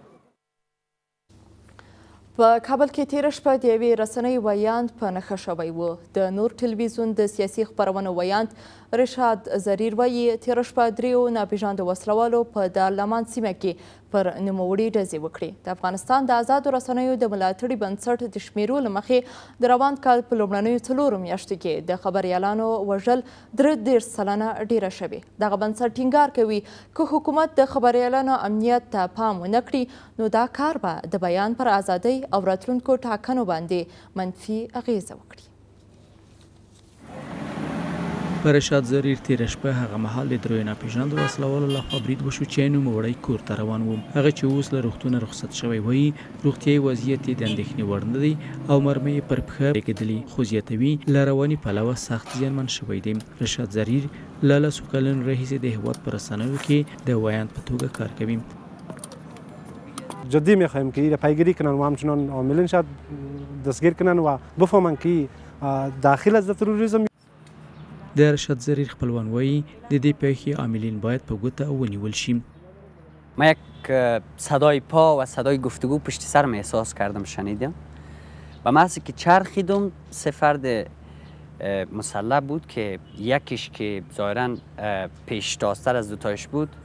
په کابل کې تېره شپه د یوې رسنۍ ویاند په نښه شوی و. د نور ټلویزیون د سیاسي خپرونو ویاند رشاد ضریر وایي تېره شپه 3 ناپېژاندو وسلوالو په دارالمان سیمه کې پر نوموړي ډزې وکړې. د افغانستان د آزادو رسنیو د ملاتړي بنسټ د شمیرو له مخې د روان کال په لومړنیو 4 میاشتو کې د خبریالانو وژل 33 سلنه ډیره شوې. دغه بنسټ ټینګار کوي که حکومت د خبریالانو امنیت ته پام ونه کړي نو دا کار به د بیان پر ازادۍ او راتلونکو ټاکنو باندې منفي اغیزه وکړي. په رشاد ضریر تېره شپه هغه مهال د 3 ناپېژاندو وسلوالو لخوا برید وشو چې نوموړی کور ته روان و. هغه چې اوس له روغتونه رخصت شوی وایي روغتیایي وضعیت یې د اندېښنې وړ نه دی او مرمۍ یې پر پښه پرېږدلې، خو زیاتوي له رواني پلوه سخت زیانمن شوی دی. رشاد ضریر له 10 کلونو راهیسې د هېواد په رسنیو کې د ویاند په توګه کار کوي. جدی میخواهیم که رهبری کنن و همچنان عاملین شاید دستگیر کنن و بفهمن که داخل از تروریسم. د رشاد ضریر خپلوان وایي د دې پیښې عاملین باید په ګوته ونیول شي. ما یک صدای پا و صدای گفتگو پشت سرم احساس کردم، شنیدم و محض که چرخیدم 3 فرد مسلح بود که یکیش که ظاهرا پیشتازتر از دوتایش بود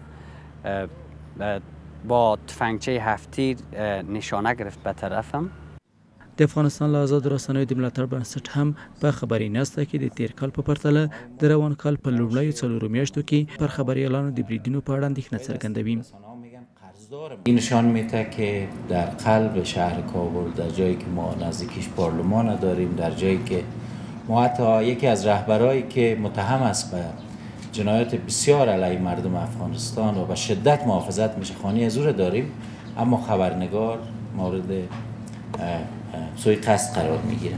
با تفنگچه 7 تیر نشانه گرفت به طرفم. د افغانستان له آزادو رسنیو د ملاتړ بنسټ هم په خبري ناسته کې د تیر کال په پرتله د روان کال په لومړیو 4 میاشتو کې پر خبریالانو د بریدونو په اړه اندېښنه څرګندوي. این نشان میده که در قلب شهر کابل، در جایی که ما نزدیکیش پارلمان داریم، در جایی که ما حتی یکی از رهبرایی که متهم است به جنایات بسیار علیه مردم افغانستان و به شدت محافظت میشخانی از او داریم، اما خبرنگار مورد سوی قصد قرار میگیره.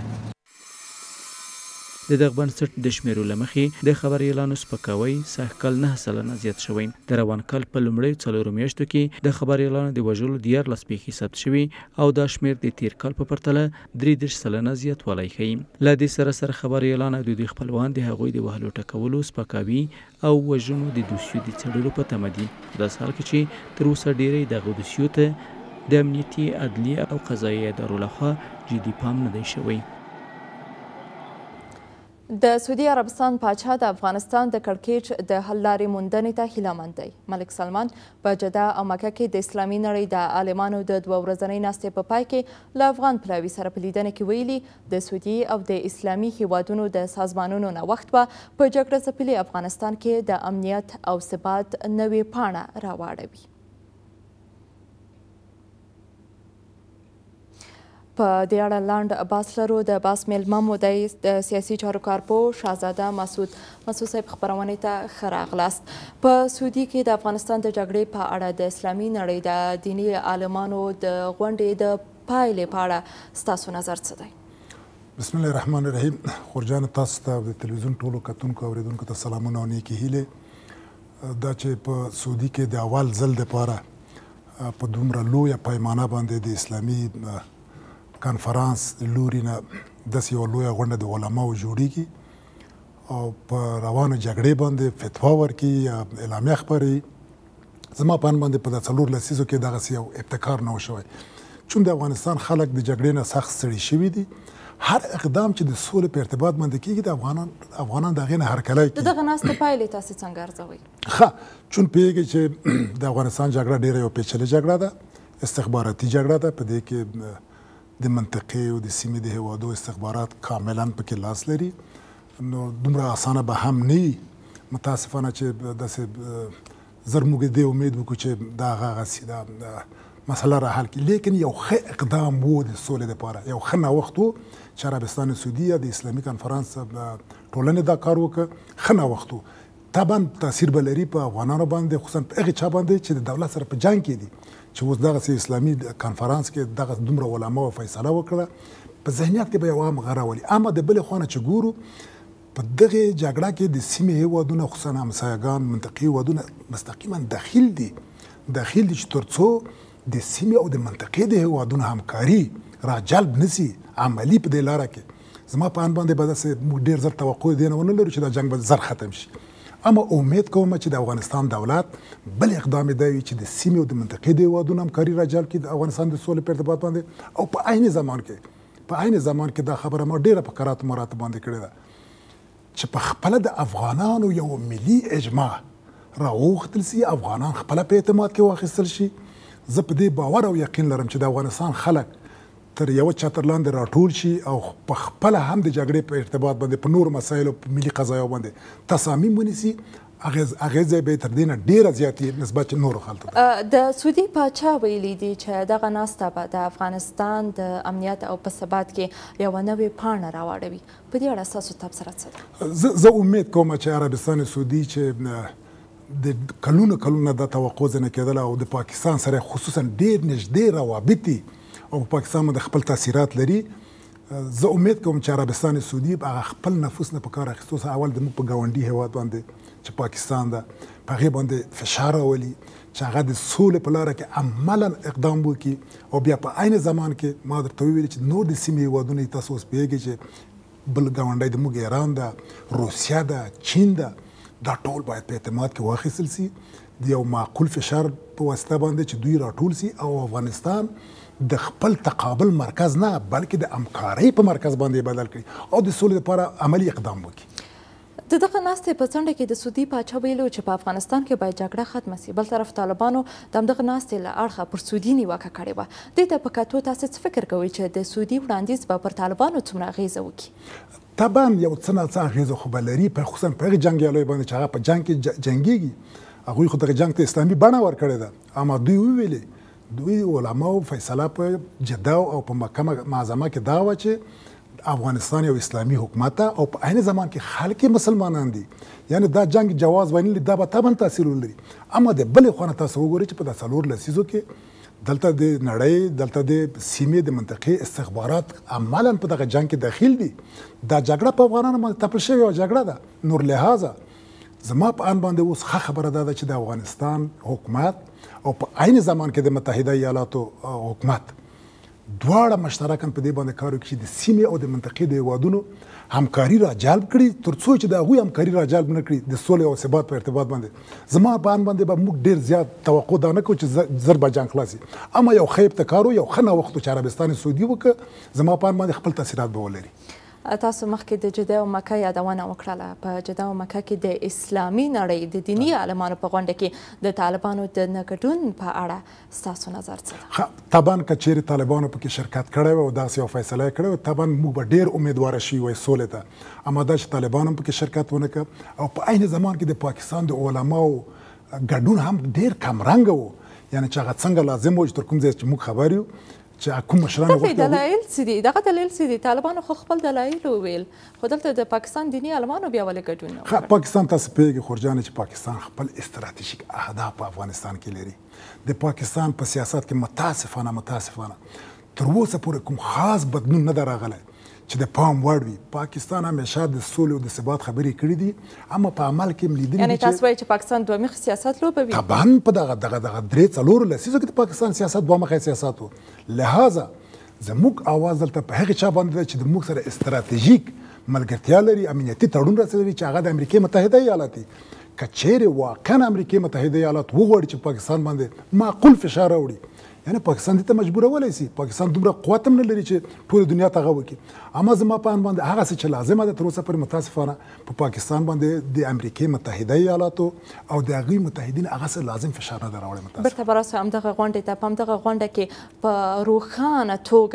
د دغه بنسټ د شمیرو له مخې د خبریالانو سپکاوی سږکال 9 سلنه زیات شوی. د روان کال په لومړیو 4 میاشتو کې د خبریالانو د وژلو 14 پیښې ثبت شوي او دا شمیر د تیر کال په پرتله 33 سلنه زیاتوالی ښیي. له دې سره سره خبریالان او د دوی خپلوان د هغوی د وهلو ټکولو، سپکاوي او وژنو د دوسیو د څېړلو په تمه دي. په داسې حال کې چې تر اوسه ډیری دغه دوسیو ته د امنیتي، عدلي او قضایي ادارو لخوا جدي پام نه دی شوی. د سعودي عربستان پاچا د افغانستان د کړکېچ د حل لارې موندنې ته هیله دی. ملک سلمان په جده او مکه کې د اسلامي نړۍ د عالمانو د 2 ورځنۍ ناستې په پای کې له افغان پلاوي سره په لیدنه کې ویلي د سعودي او د اسلامي هیوادونو د سازمانونو نوښت به په جګړه ځپلي افغانستان کې د امنیت او ثبات نوې پاڼه راواړوي. په دې اړه لاند باس لرو. د باس میلمه مو د سیاسي چارو کارپوه شاهزاده مسعود صاحب خپرونې ته ښه راغلاست. په سعودي کې د افغانستان د جګړې په اړه د اسلامي نړۍ د دیني عالمانو د غونډې د پایلې په اړه ستاسو نظر څه دی؟ بسم الله الرحمن الرحیم. خورجان تاسو ته د تلویزیون ټولو کتونکو او اوریدونکو ته سلامونه او نیکې هیلې. دا چې په سعودي کې د اول ځل دپاره په دومره لویه پیمانه باندې د اسلامي کنفرانس لوري نه داسې یوه لویه غونډه د علماو جوړیږي او په روانو جګړې باندې فتوا ورکړي یا اعلامیه خپروي. زما په اند باندې په دا 4 لسیزو کې دغسې یو ابتکار نه و شوی، چون د افغانستان خلک د جګړې نه سخت ستړي شوي دي. هر اقدام چې د سولې په ارتباط باندې کېږي د افغانان د هغې نه هرکلی کوي. د دغه ناستې پایلې تاسې څنګه ارزوئ؟ ښه، چون پوهېږي چې د افغانستان جګړه ډېره یو پیچلې جګړه ده، استخباراتي جګړه ده. په دې کې د منطقې او د سیمې د هیوادو استخبارات کاملا پکې لاس لري، نو دومره اسانه به هم نه وي متاسفانه چې داسې زر موږ دې امید وکړو چې دا هغسې دا مسله را حل کړي. لیکن یو ښه اقدام و د سولې دپاره، یو ښه نوښت و چې عربستان سعودي یا د اسلامي کنفرانس ټولنې دا کار وکړه. ښه نوښت و. طبعا تاثیر به لري په افغانانو باندې، خصوصا په هغې چا باندې چې د دولت سره په جنګ کې دي، چې اوس دغسې اسلامي کنفرانس کې دغه دومره علماو فیصله وکړه، په ذهنیت کې به یو عام غه راولي. اما د بلې خوا نه چې ګورو په دغې جګړه کې د سیمې هېوادونه خصوصا همسایګان منطقي هېوادونه مستقیما داخل دي چې تر څو د سیمې او د منطقې د هېوادونو همکاري را جلب نسي عملي په دې لاره کې. زما په اند باندې به داسې موږ ډېر زر توقع دې نه ونه لرو چې دا جنګ به زر ختم شي. اما امید کوم چې د افغانستان دولت بل اقدام دی وي چې د سیمې او د منطقې د هېوادونو همکاري را جلب کړي د افغانستان د سولې په ارتباط باندې. او په عین زمان کې دا خبره ما ډېره په کراتو مراتو باندې کړې ده چې په خپله د افغانانو یو ملي اجماع راوغوښتل سي، افغانان خپله په اعتماد کې واخیستل شي. زه په دې باور او یقین لرم چې د افغانستان خلک تر یوه چتر لاندې راټول شي او په خپله هم د جګړې په ارتباط باندې په نورو مسایلو په ملي قضایاو باندې تصامیم ونیسي. اغیزه به تر دې نه ډېره زیاتې نسبت نورو خلکو ته. د سعودي پاچا ویلي دي چې دغه ناسته به د افغانستان د امنیت او په ثبات کې یوه نوې پاڼه راواړوي. په دې اړه ستاسو تبصره څه ده؟ زه امید کوم چې عربستان سعودي چې د کلونه دا توقع ځنه کېدله او د پاکستان سره خصوصا ډېر نږدې روابط دي او په پاکستان باندې خپل تاثیرات لري. زه امید کوم چې عربستان سعودي هغه خپل نفوس نه په کار اخیستو سره اول زموږ په ګاونډي هېواد باندې چې پاکستان ده په هغې باندې فشار راولي چې هغه د سولې په لاره کې عملا اقدام وکړي. او بیا په عین زمان کې ما درته وویل چې نور د سیمې هېوادونه تاسو اوس پوهېږئ چې بل ګاونډی د موږ ایران ده، روسیه ده، چین ده، دا ټول باید په اعتماد کې واخیستل سي د یو معقول فشار په واسطه باندې چې دوی راټول سي او افغانستان د خپل تقابل مرکز نه بلکې د همکارۍ په مرکز باندې بدل کړي او د سولې لپاره عملي اقدام وکړي. د دغه ناستې په څنډه کې د سعودي پاچا ویلو چې په افغانستان کې باید جګړه ختمه سي. بل طرف طالبانو د همدغه ناستې له اړخه پر سعودي نیوکه کړې وه. دې ته په کتو تاسې څه فکر کوئ چې د سعودي وړاندیز به پر طالبانو څومره اغیزه وکړي؟ طبعا یو څه نه څه اغیزه خو به لري، خصوصا په هغې جنګیالیو باندې چې هغه په جنګ کې جنګېږي. هغوی خو دغه جنګ ته اسلامي بڼه ورکړې ده. اما دوی وویلې، دوی علماو فیصله په جده او په مکه معظمه کې دا وه چې افغانستان یو اسلامي حکومت ده او په عین زمان کې خلک مسلمانان دي. یعنی دا جنگ جواز ویني دا به طبعا تاثیر ولري. اما د بلې خوا نه تاسو وګورئ چې په دا څلور لسیزو کې دلته د نړۍ دلته د سیمې د منطقې استخبارات عملا په دغه جنگ کې داخل دي. دا جګړه په افغانانو باندې تپل شوې یوه جګړه ده. نور لحاظه زما په ان باندې اوس ښه خبره دا ده چې د افغانستان حکومت او په عین زمان کې د متحده ایالاتو حکومت دواړه مشترکاً په دې باندې کار وکړي چې د سیمې او د منطقې د هېوادونو همکاري را جلب کړي تر څو چې د هغوی همکاري را جلب نه کړي د سولې او ثبات په ارتباط باندې. زما په ان باندې به موږ ډېر زیات توقع دا نه کوو چې زر به جنګ خلاص شي. اما یو ښه ابتکار و، یو ښه نوښت چې عربستان سعودي وکړه، زما په ان باندې خپل تاثیرات به ولري. تاسو مخکې د جده او مکه یادونه وکړله. په جده او مکه کې د اسلامي نړۍ د دیني عالمانو په غونډه کې د طالبانو د نه ګډون په اړه ستاسو نظر څه ده؟ طبعا که چیرې طالبانو پکې شرکت کړی وی او داسې یو فیصله یې کړې وی، طبعا موږ به ډېر امیدواره شوي وی سولې ته. اما دا چې طالبان هم پکې شرکت ونه کړ او په عین زمان کې د پاکستان د علماو ګډون هم ډېر کمرنګه و. یعنې چې هغه څنګه لازم و چې تر کوم ځای چې موږ خبر یو چې کوم مشران دغه دلایل څه دي؟ دغه دلایل څه دي؟ طالبانو خو خپل دلایل وویل، خو دلته د پاکستان دیني عالمانو بیا ولې ګډون نه وکړ؟ پاکستان تاسو پوهېږئ خورجانه چې پاکستان خپل استراتیژیک اهداف په افغانستان کې لري. د پاکستان په سیاست کې متاسفانه تر اوسه پورې کوم خاص بدلون نه ده راغلی چې د پام وړ وي. پاکستان همیشه د سولې او د ثبات خبرې کړې دي، اما په عمل کې هم لیدلي دي. یعنې تاسو وایئ چې پاکستان دوه مخې سیاست لوبوي؟ طبعا په دغه 3-4 لسیزو کې د پاکستان سیاست دوه مخې سیاست و. لہذا زموږ اواز دلته په هغې چا باندې ده چې د موږ سره استراتیژیک ملګرتیا لري، امنیتي تړون راسره لري چې هغه د امریکې متحده ایالات دي. که چیرې واقعا امریکې متحده ایالات وغواړي چې پاکستان باندې معقول فشار راوړي، یعنی پاکستان دې ته مجبورولی سي. پاکستان دومره قوت هم نه لري چې ټوله دنیا ته هغه وکړي. اما زما په ان باندې هغه څه چې لازمه ده تر اوسه پورې متاسفانه په پاکستان باندې د امریکې متحده ایالاتو او د هغوی متحدین هغه څه لازم فشار نه ده راوړی. بیرته به راسو همدغه غونډې ته. په همدغه غونډه کې په روښانه توګه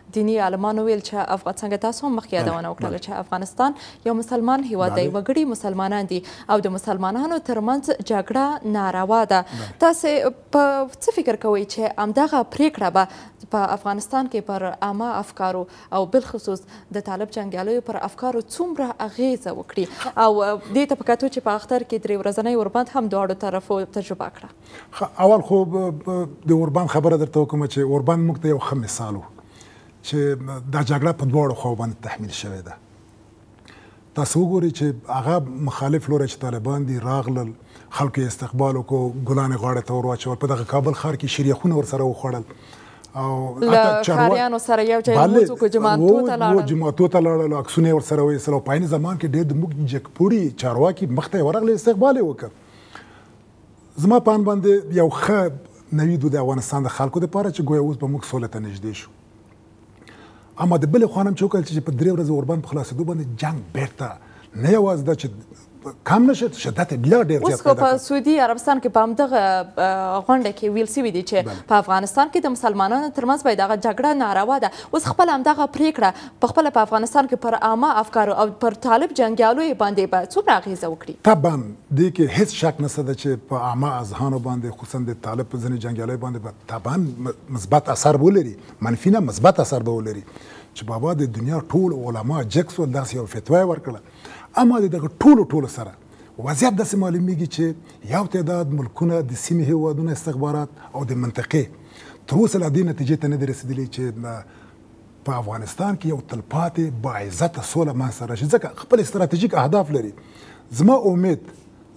دینی عالمانو ویل چې څنګه تاسو هم مخکې یادونه وکړله چې افغانستان یو مسلمان هیواد دی، وګړي مسلمانان دي او د مسلمانانو ترمنځ جګړه ناروا ده. تاسې په څه فکر کوئ چې همدغه پریکړه به په افغانستان کې پر عامه افکارو او بالخصوص د طالب جنګیالیو پر افکارو څومره اغیزه وکړي او دې ته په کتو چې په اختر کې 3 ورځنی اوربند هم دواړو طرفو تجربه کړه؟ اول خو د اوربند خبره درته وکړم چې اوربند موږ ته یو ښه مثال و چې دا جګړه په دواړو خواو باندې تحمیل شوې ده. تاسو وګورئ چې هغه مخالف لوری چې طالبان دي راغلل، خلکو یې استقبال وکړو، ګلانې غاړې ته ور واچول، په دغه کابل ښار کې شریخونه ورسره وخوړل او له ښاریانو سره یو ځای لمونځ وکړو، جماعتو ته لاړل، عکسونه یې ورسره وایستل او په عین زمان کې ډېر زموږ جګپوړي چارواکي مخ ته یې ورغلل، استقبال یې وکړ. زما په اند باندې یو ښه نوید د افغانستان د خلکو دپاره چې ګویا اوس به موږ سولې ته نږدې شو. اما د بلې خوا هم چې وکړل چې په 3 ورځې اوربند په خلاصېدو باندې جنګ بیرته نه یوازې دا چې کم نشد، شدت یې بیا ډېر زیات اوس خو په سعودي عربستان کې په همدغه غونډه کې ویل سوي دي چې په افغانستان کې د مسلمانانو ترمنځ باید دغه جګړه ناروا ده. اوس خپله همدغه پرېکړه په خپله په افغانستان کې پر عامه افکارو او پر طالب جنګیالیو باندې به څومره اغېزه وکړي؟ طبعا دې کې هېڅ شک نشته ده چې په عامه اذهانو باندې خصوصا د طالب په ځینې جنګیالیو باندې به طبعا مثبت اثر به ولري، منفي نه مثبت اثر به ولري چې بابا د دنیا ټول علما جګ سول، داسې یو فتوا یې ورکړه. اما د دغه ټولو سره وضعیت داسې معلومیږي چې یو تعداد ملکونه د سیمې هیوادونه استخبارات او د منطقې تر اوسه لا دې نتیجې ته نه دي رسېدلي چې په افغانستان کې یو تلپاتې باعزته سوله منځته راشي، ځکه خپل استراتیژیک اهداف لري. زما امید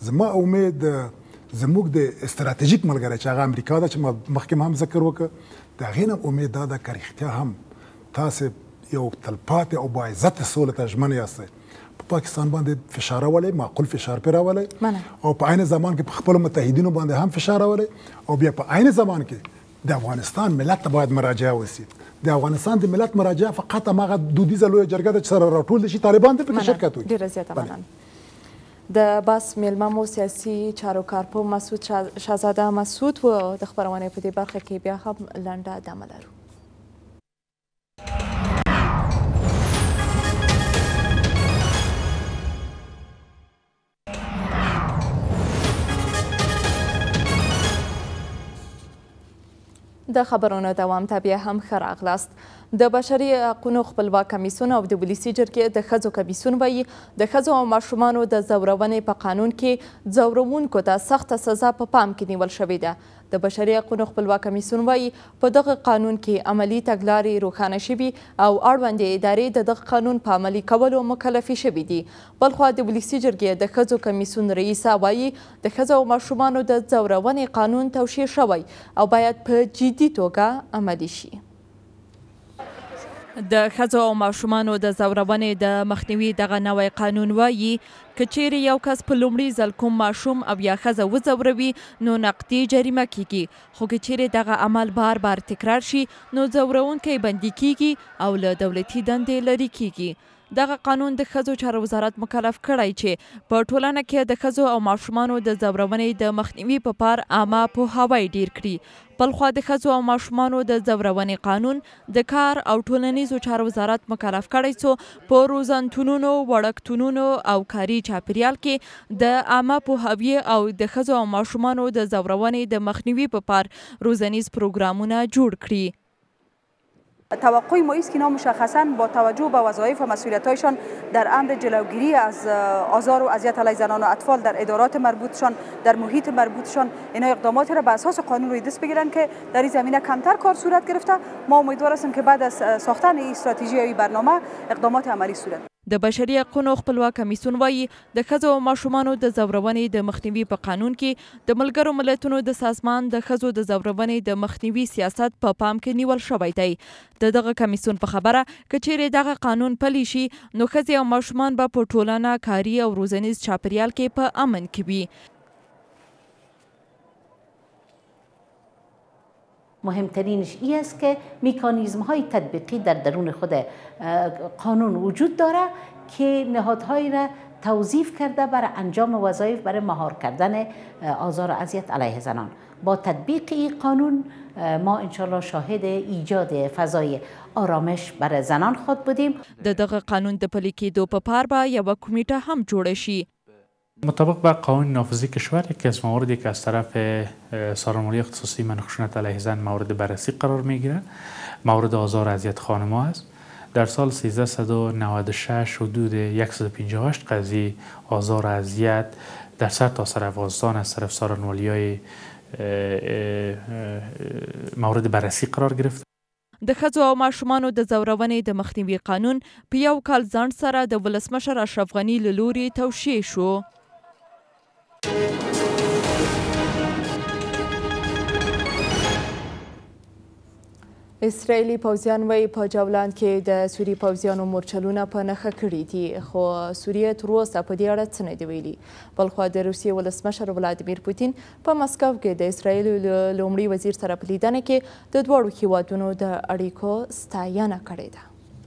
زموږ د استراتیژیک ملګری چې هغه امریکا ده چې ما مخکې هم ذکر وکړ، د هغې نه امید دا ده که رښتیا هم تاسې یو تلپاتې او باعزته سوله ته ژمن یاستئ، په پاکستان باندې فشار راولئ، معقول فشار پرې راولئ او په عین زمان کې په خپلو متحدینو باندې هم فشار راولئ او بیا په عین زمان کې د افغانستان ملت ته باید مراجعه وسي. د افغانستان د ملت مراجعه فقط هماغه دودیزه لویه جرګه ده چې سره راټول دي شي، طالبان دې پکې شرکت وکړي. ډېره زیاته مننه. د باس میلمه مو سیاسي چارو کارپو مسعود شهزاده مسعود و. د خپرونې په دې برخه کې بیا هم لنډه دمه لرو. د خبرونو دوام ته بیا هم ښه راغلاست. د بشري حقونو خپلواک کمیسیون او د ولسي جرګې د ښځو کمیسیون وایي د ښځو او ماشومانو د ځورونې په قانون کې ځورونکو ته سخته سزا په پام کې نیول شوې ده. د بشري حقونو خپلواک کمیسیون وایي په دغه قانون کې عملي تګلارې روښانه شوي او اړوندې ادارې د دغه قانون په عملي کولو مکلفې شوي دي. بلخوا د ولسي جرګې د ښځو کمیسیون رئیسه وایي د ښځو او ماشومانو د ځورونې قانون توشیح شوی او باید په جدي توګه عملي شي. د ښځو او ماشومانو د ځورونې د مخنیوي دغه نوی قانون وایي که چیرې یو کس په لومړي ځل کوم ماشوم او یا ښځه وځوروي نو نقدي جریمه کیږي، خو که چیرې دغه عمل بار بار تکرار شي نو ځورونکی بندي کیږي او له دولتي دندې لرې کیږي. دغه قانون د ښځو چارو وزارت مکلف کړی چې په ټولنه کې د ښځو او ماشومانو د ځورونې د مخنیوي په پار عامه پوهاوی ډیر کړي. بلخوا د ښځو او ماشومانو د ځورونې قانون د کار او ټولنیزو چارو وزارت مکلف کړی څو په روزنتونونو، وړکتونونو او کاري چاپیریال کې د عامه پوهاوي او د ښځو او ماشومانو د ځورونې د مخنیوي په پار روزنیز پروګرامونه جوړ کړي. توقع ما است که اینا مشخصا با توجه به وظایف و مسئولیت‌هایشان در امر جلوگیری از آزار و اذیت علیه زنان و اطفال در ادارات مربوطشان، در محیط مربوطشان، اینا اقداماتی را به اساس قانون روی دست بگیرن که در این زمینه کمتر کار صورت گرفته. ما امیدوار هستیم که بعد از ساختن این استراتژی و برنامه اقدامات عملی صورت. د بشري حقونو خپلواک کمیسیون وایي د ښځو او ماشومانو د ځورونې د مخنیوي په قانون کې د ملګرو ملتونو د سازمان د ښځو د ځورونې د مخنیوي سیاست په پام کې نیول شوی دی. د دغه کمیسیون په خبره که چیرې دغه قانون پلی شي نو ښځې او ماشومان به په ټولنه، کاري او روزنیز چاپیریال کې په امن کې وي. مهمترینش این است که مکانیزم های تطبیقی در درون خود قانون وجود داره که نهادهایی را توظیف کرده برای انجام وظایف برای مهار کردن آزار و اذیت علیه زنان. با تطبیق این قانون ما انشالله شاهد ایجاد فضای آرامش برای زنان خود بودیم. د دغه قانون د پلي کېدو په پار به یوه کمیټه هم جوړه شي. مطابق با قانون نافذی کشور یکی از مواردی که از طرف سازمان‌های اختصاصی منع خشونت علیه زن مورد بررسی قرار میگیرد مورد آزار و اذیت خانم‌ها است. در سال 1396 حدود 158 قضیه آزار و اذیت در سرتاسر افغانستان از طرف سازمان‌های مورد بررسی قرار گرفت. د ښځو او ماشومانو د ځورونې د مخنیوي قانون په یو کال ځنډ سره د ولسمشر اشرف غني له لوري توشیح شو. اسرائیلي پوځیان وایي په جولان کې د سوریې پوځیانو مورچلونه په نښه کړي دي، خو سوریې تر اوسه په دې اړه څه نه دي ویلي. بلخوا د روسیې ولسمشر ولادیمیر پوتین په مسکو کې د اسرائیل له لومړي وزیر سره په لیدنه کې د دواړو هیوادونو د اړیکو ستاینه کړې ده.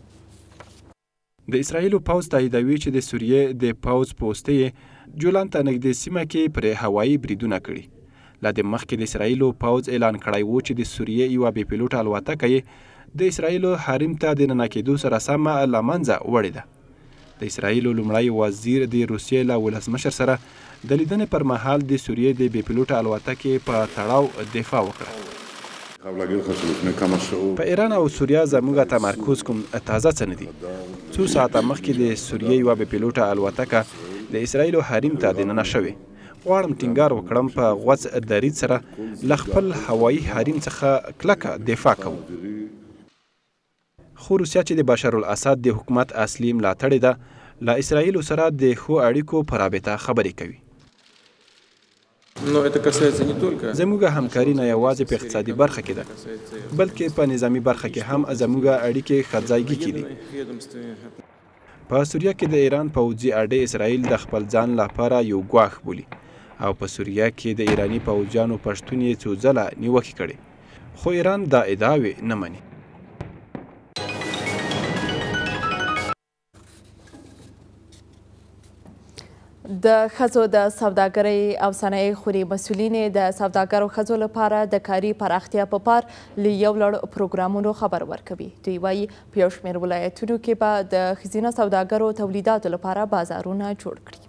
د اسرائیلو پوځ تاییدوي چې د سوریې د پوځ پوستې جولان ته نږدې سیمه کې پرې هوایي بریدونه کړي. لا د مخکې د اسرائیلو پوځ اعلان کړی و چې د سوریې یوه بې پیلوټه الوتکه یې د اسرائیلو حریم ته د ننه کېدو سره سمه له منځه وړې ده. د اسرائیلو لومړی وزیر د روسیې له ولسمشر سره د لیدنې پر مهال د سوریې د بې پیلوټه الوتکې په تړاو دفاع وکړه. په ایران او سوریه زموږ تمرکز کوم تازه څه نه دي. څو ساعته مخکې د سوریې یوه بې پیلوټه الوتکه د اسرائیلو حریم ته دننه شوې. غواړم ټینګار وکړم په غوڅ درید سره له خپل هوایي حریم څخه کلکه دفاع کوو. خو روسیه چې د بشار الاسد د حکومت اصلي ملاتړې ده له اسرائیلو سره د ښو اړیکو په رابطه خبرې کوي. زموږ همکاري نه یوازې په اقتصادي برخه کې ده بلکې په نظامی برخه کې هم زموږ اړیکې ښه ځایګي کې دي. په سوریه کې د ایران پوځي اډې اسرائیل د خپل ځان لپاره یو ګواښ بولي او په سوریه کې د ایراني پوځیانو پښتون یې څو ځله نیوکې کړې، خو ایران دا ادعاوې نه مني. د ښځو د سوداګرۍ او صنایع خوري مسؤلین د سوداګرو ښځو لپاره د کاري پراختیا په پار له یو لړ پروګرامونو خبر ورکوي. دوی وایي په یو شمېر ولایتونو کې به د ښځینه سوداګرو تولیداتو لپاره بازارونه جوړ کړي.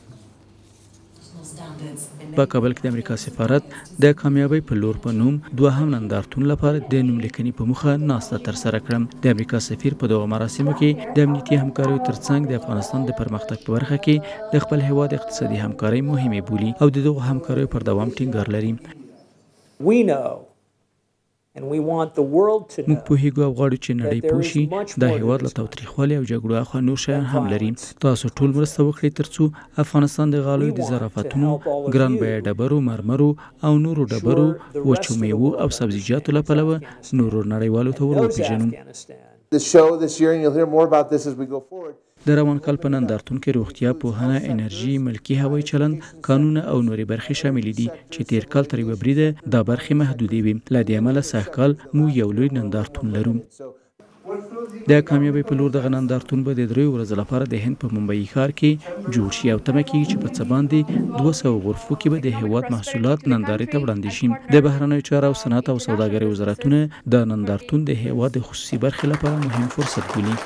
په کابل کې د امریکا سفارت د کامیابی په لور په نوم دوهم نندارتون لپاره د نوملیکنې په موخه ناسته ترسره کړه. د امریکا سفیر په دغه مراسمو کې د امنیتي همکاریو ترڅنګ د افغانستان د پرمختګ په برخه کې د خپل هیواد اقتصادي همکارۍ مهمې بولي او د دغو همکاریو پر دوام ټینګار لري. موږ پوهیږو او غواړو چې نړۍ پوه شي دا هیواد له تاوتریخوالي او جګړو اخوا نور شیان هم لري. تاسو ټول مرسته وکړئ ترڅو افغانستان د غالیو د ظرافتونو، ګران بیه ډبرو، مرمرو او نورو ډبرو، وچو میوو او سبزیجاتو له پلوه نورو نړیوالو ته ور وپېژنو. د روان کال په نندارتون کې روغتیا، پوهنه، انرژي، ملکي هوایي چلند، قانون او نورې برخې شاملې دي چې تیر کال تر یوه بریده دا برخې محدودې وي. له دې امله سږکال موږ یو لوی نندارتون لرو. د کامیابۍ په لور دغه نندارتون به د 3 ورځو لپاره د هند په ممبئی ښار کې جوړ شي او تمه کېږي چې په څه باندې 200 غرفو کې به د هیواد محصولات نندارې ته وړاندې شي. د بهرنیو چارو او صنعت او سوداګرۍ وزارتونه د نندارتون د هیواد د خصوصي برخې لپاره مهم فرصت بولي.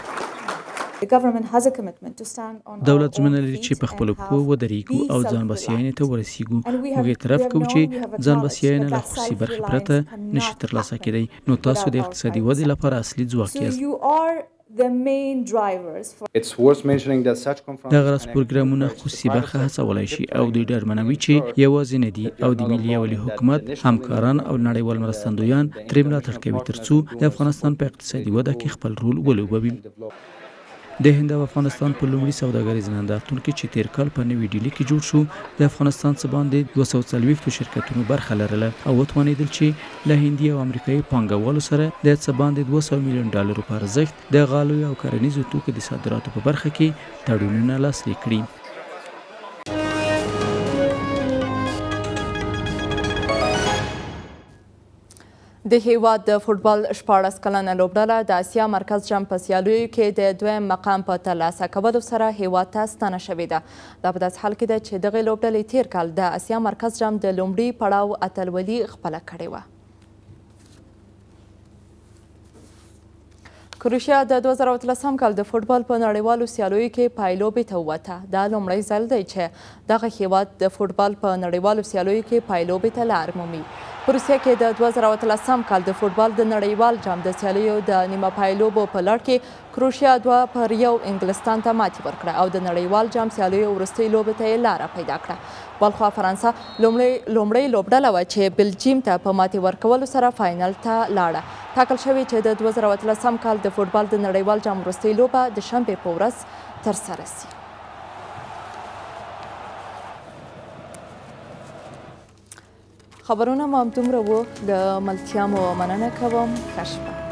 دولت ژمنه لري چې په خپلو پښو ودرېږو او ځان بسیاینې ته ورسیږو. موږ اعتراف کوو چې ځان بسیاینه له خصوصي برخې پرته نشي ترلاسه کېدی. نو تاسو د اقتصادي ودې لپاره اصلي ځواک یاست. دغه راز پروګرامونه خصوصي برخه هڅولی شي او دوی ډاډمنوي چې یوازې نه دي او د ملي یووالي حکومت، همکاران او نړیوال مرستندویان ترې ملاتړ کوي ترڅو د افغانستان په اقتصادي وده کې خپل رول ولوبوي. د هند او افغانستان په لومړي سوداګریز نندارتون کې چې تیر کال په نوې ډیلي کې جوړ شو د افغانستان څخه باندې 240 شرکتونو برخه لرله او وتوانېدل چې له هندي او امریکایي پانګوالو سره د څه باندې 200 میلیون ډالرو په ارزښت د غالیو او کرنیزو توکو د صادراتو په برخه کې تړونونه لاسلیک کړي. د هیواد د فوټبال 14 کلنه لوبډله د اسیا مرکز جام په سیالیو کې د دویم مقام په ترلاسه کولو سره هیواد ته ستنه شوې ده. دا په داسې حال کې ده چې دغې لوبډلې تیر کال د اسیا مرکز جام د لومړي پړاو اتلولي خپله کړې وه. کروشیا د 2013 کال د فوټبال په نړیوالو سیالیو کې پایلوبې ته ووته. دا لومړی ځل دی چې دغه هیواد د فوټبال په نړیوالو سیالیو کې پایلوبې ته لار مومي. په روسیه کې د 2013 کال د فوټبال د نړیوال جام د سیالیو د نیمه پایلوبو په لړ کې کروشیا 2-1 انګلستان ته ماتې ورکړه او د نړیوال جام سیالیو وروستۍ لوبې ته یې لاره پیدا کړه. بلخوا فرانسه لومړۍ لوبډله وه چې بلجیم ته په ماتې ورکولو سره فاینل ته لاړه. ټاکل شوې چې د 2013 کال د فوټبال د نړیوال جام وروستۍ لوبه د شنبې په ورځ ترسره شي. خبرونه مو همدومره وو. له ملتیا مو مننه کوم. ښه شپه.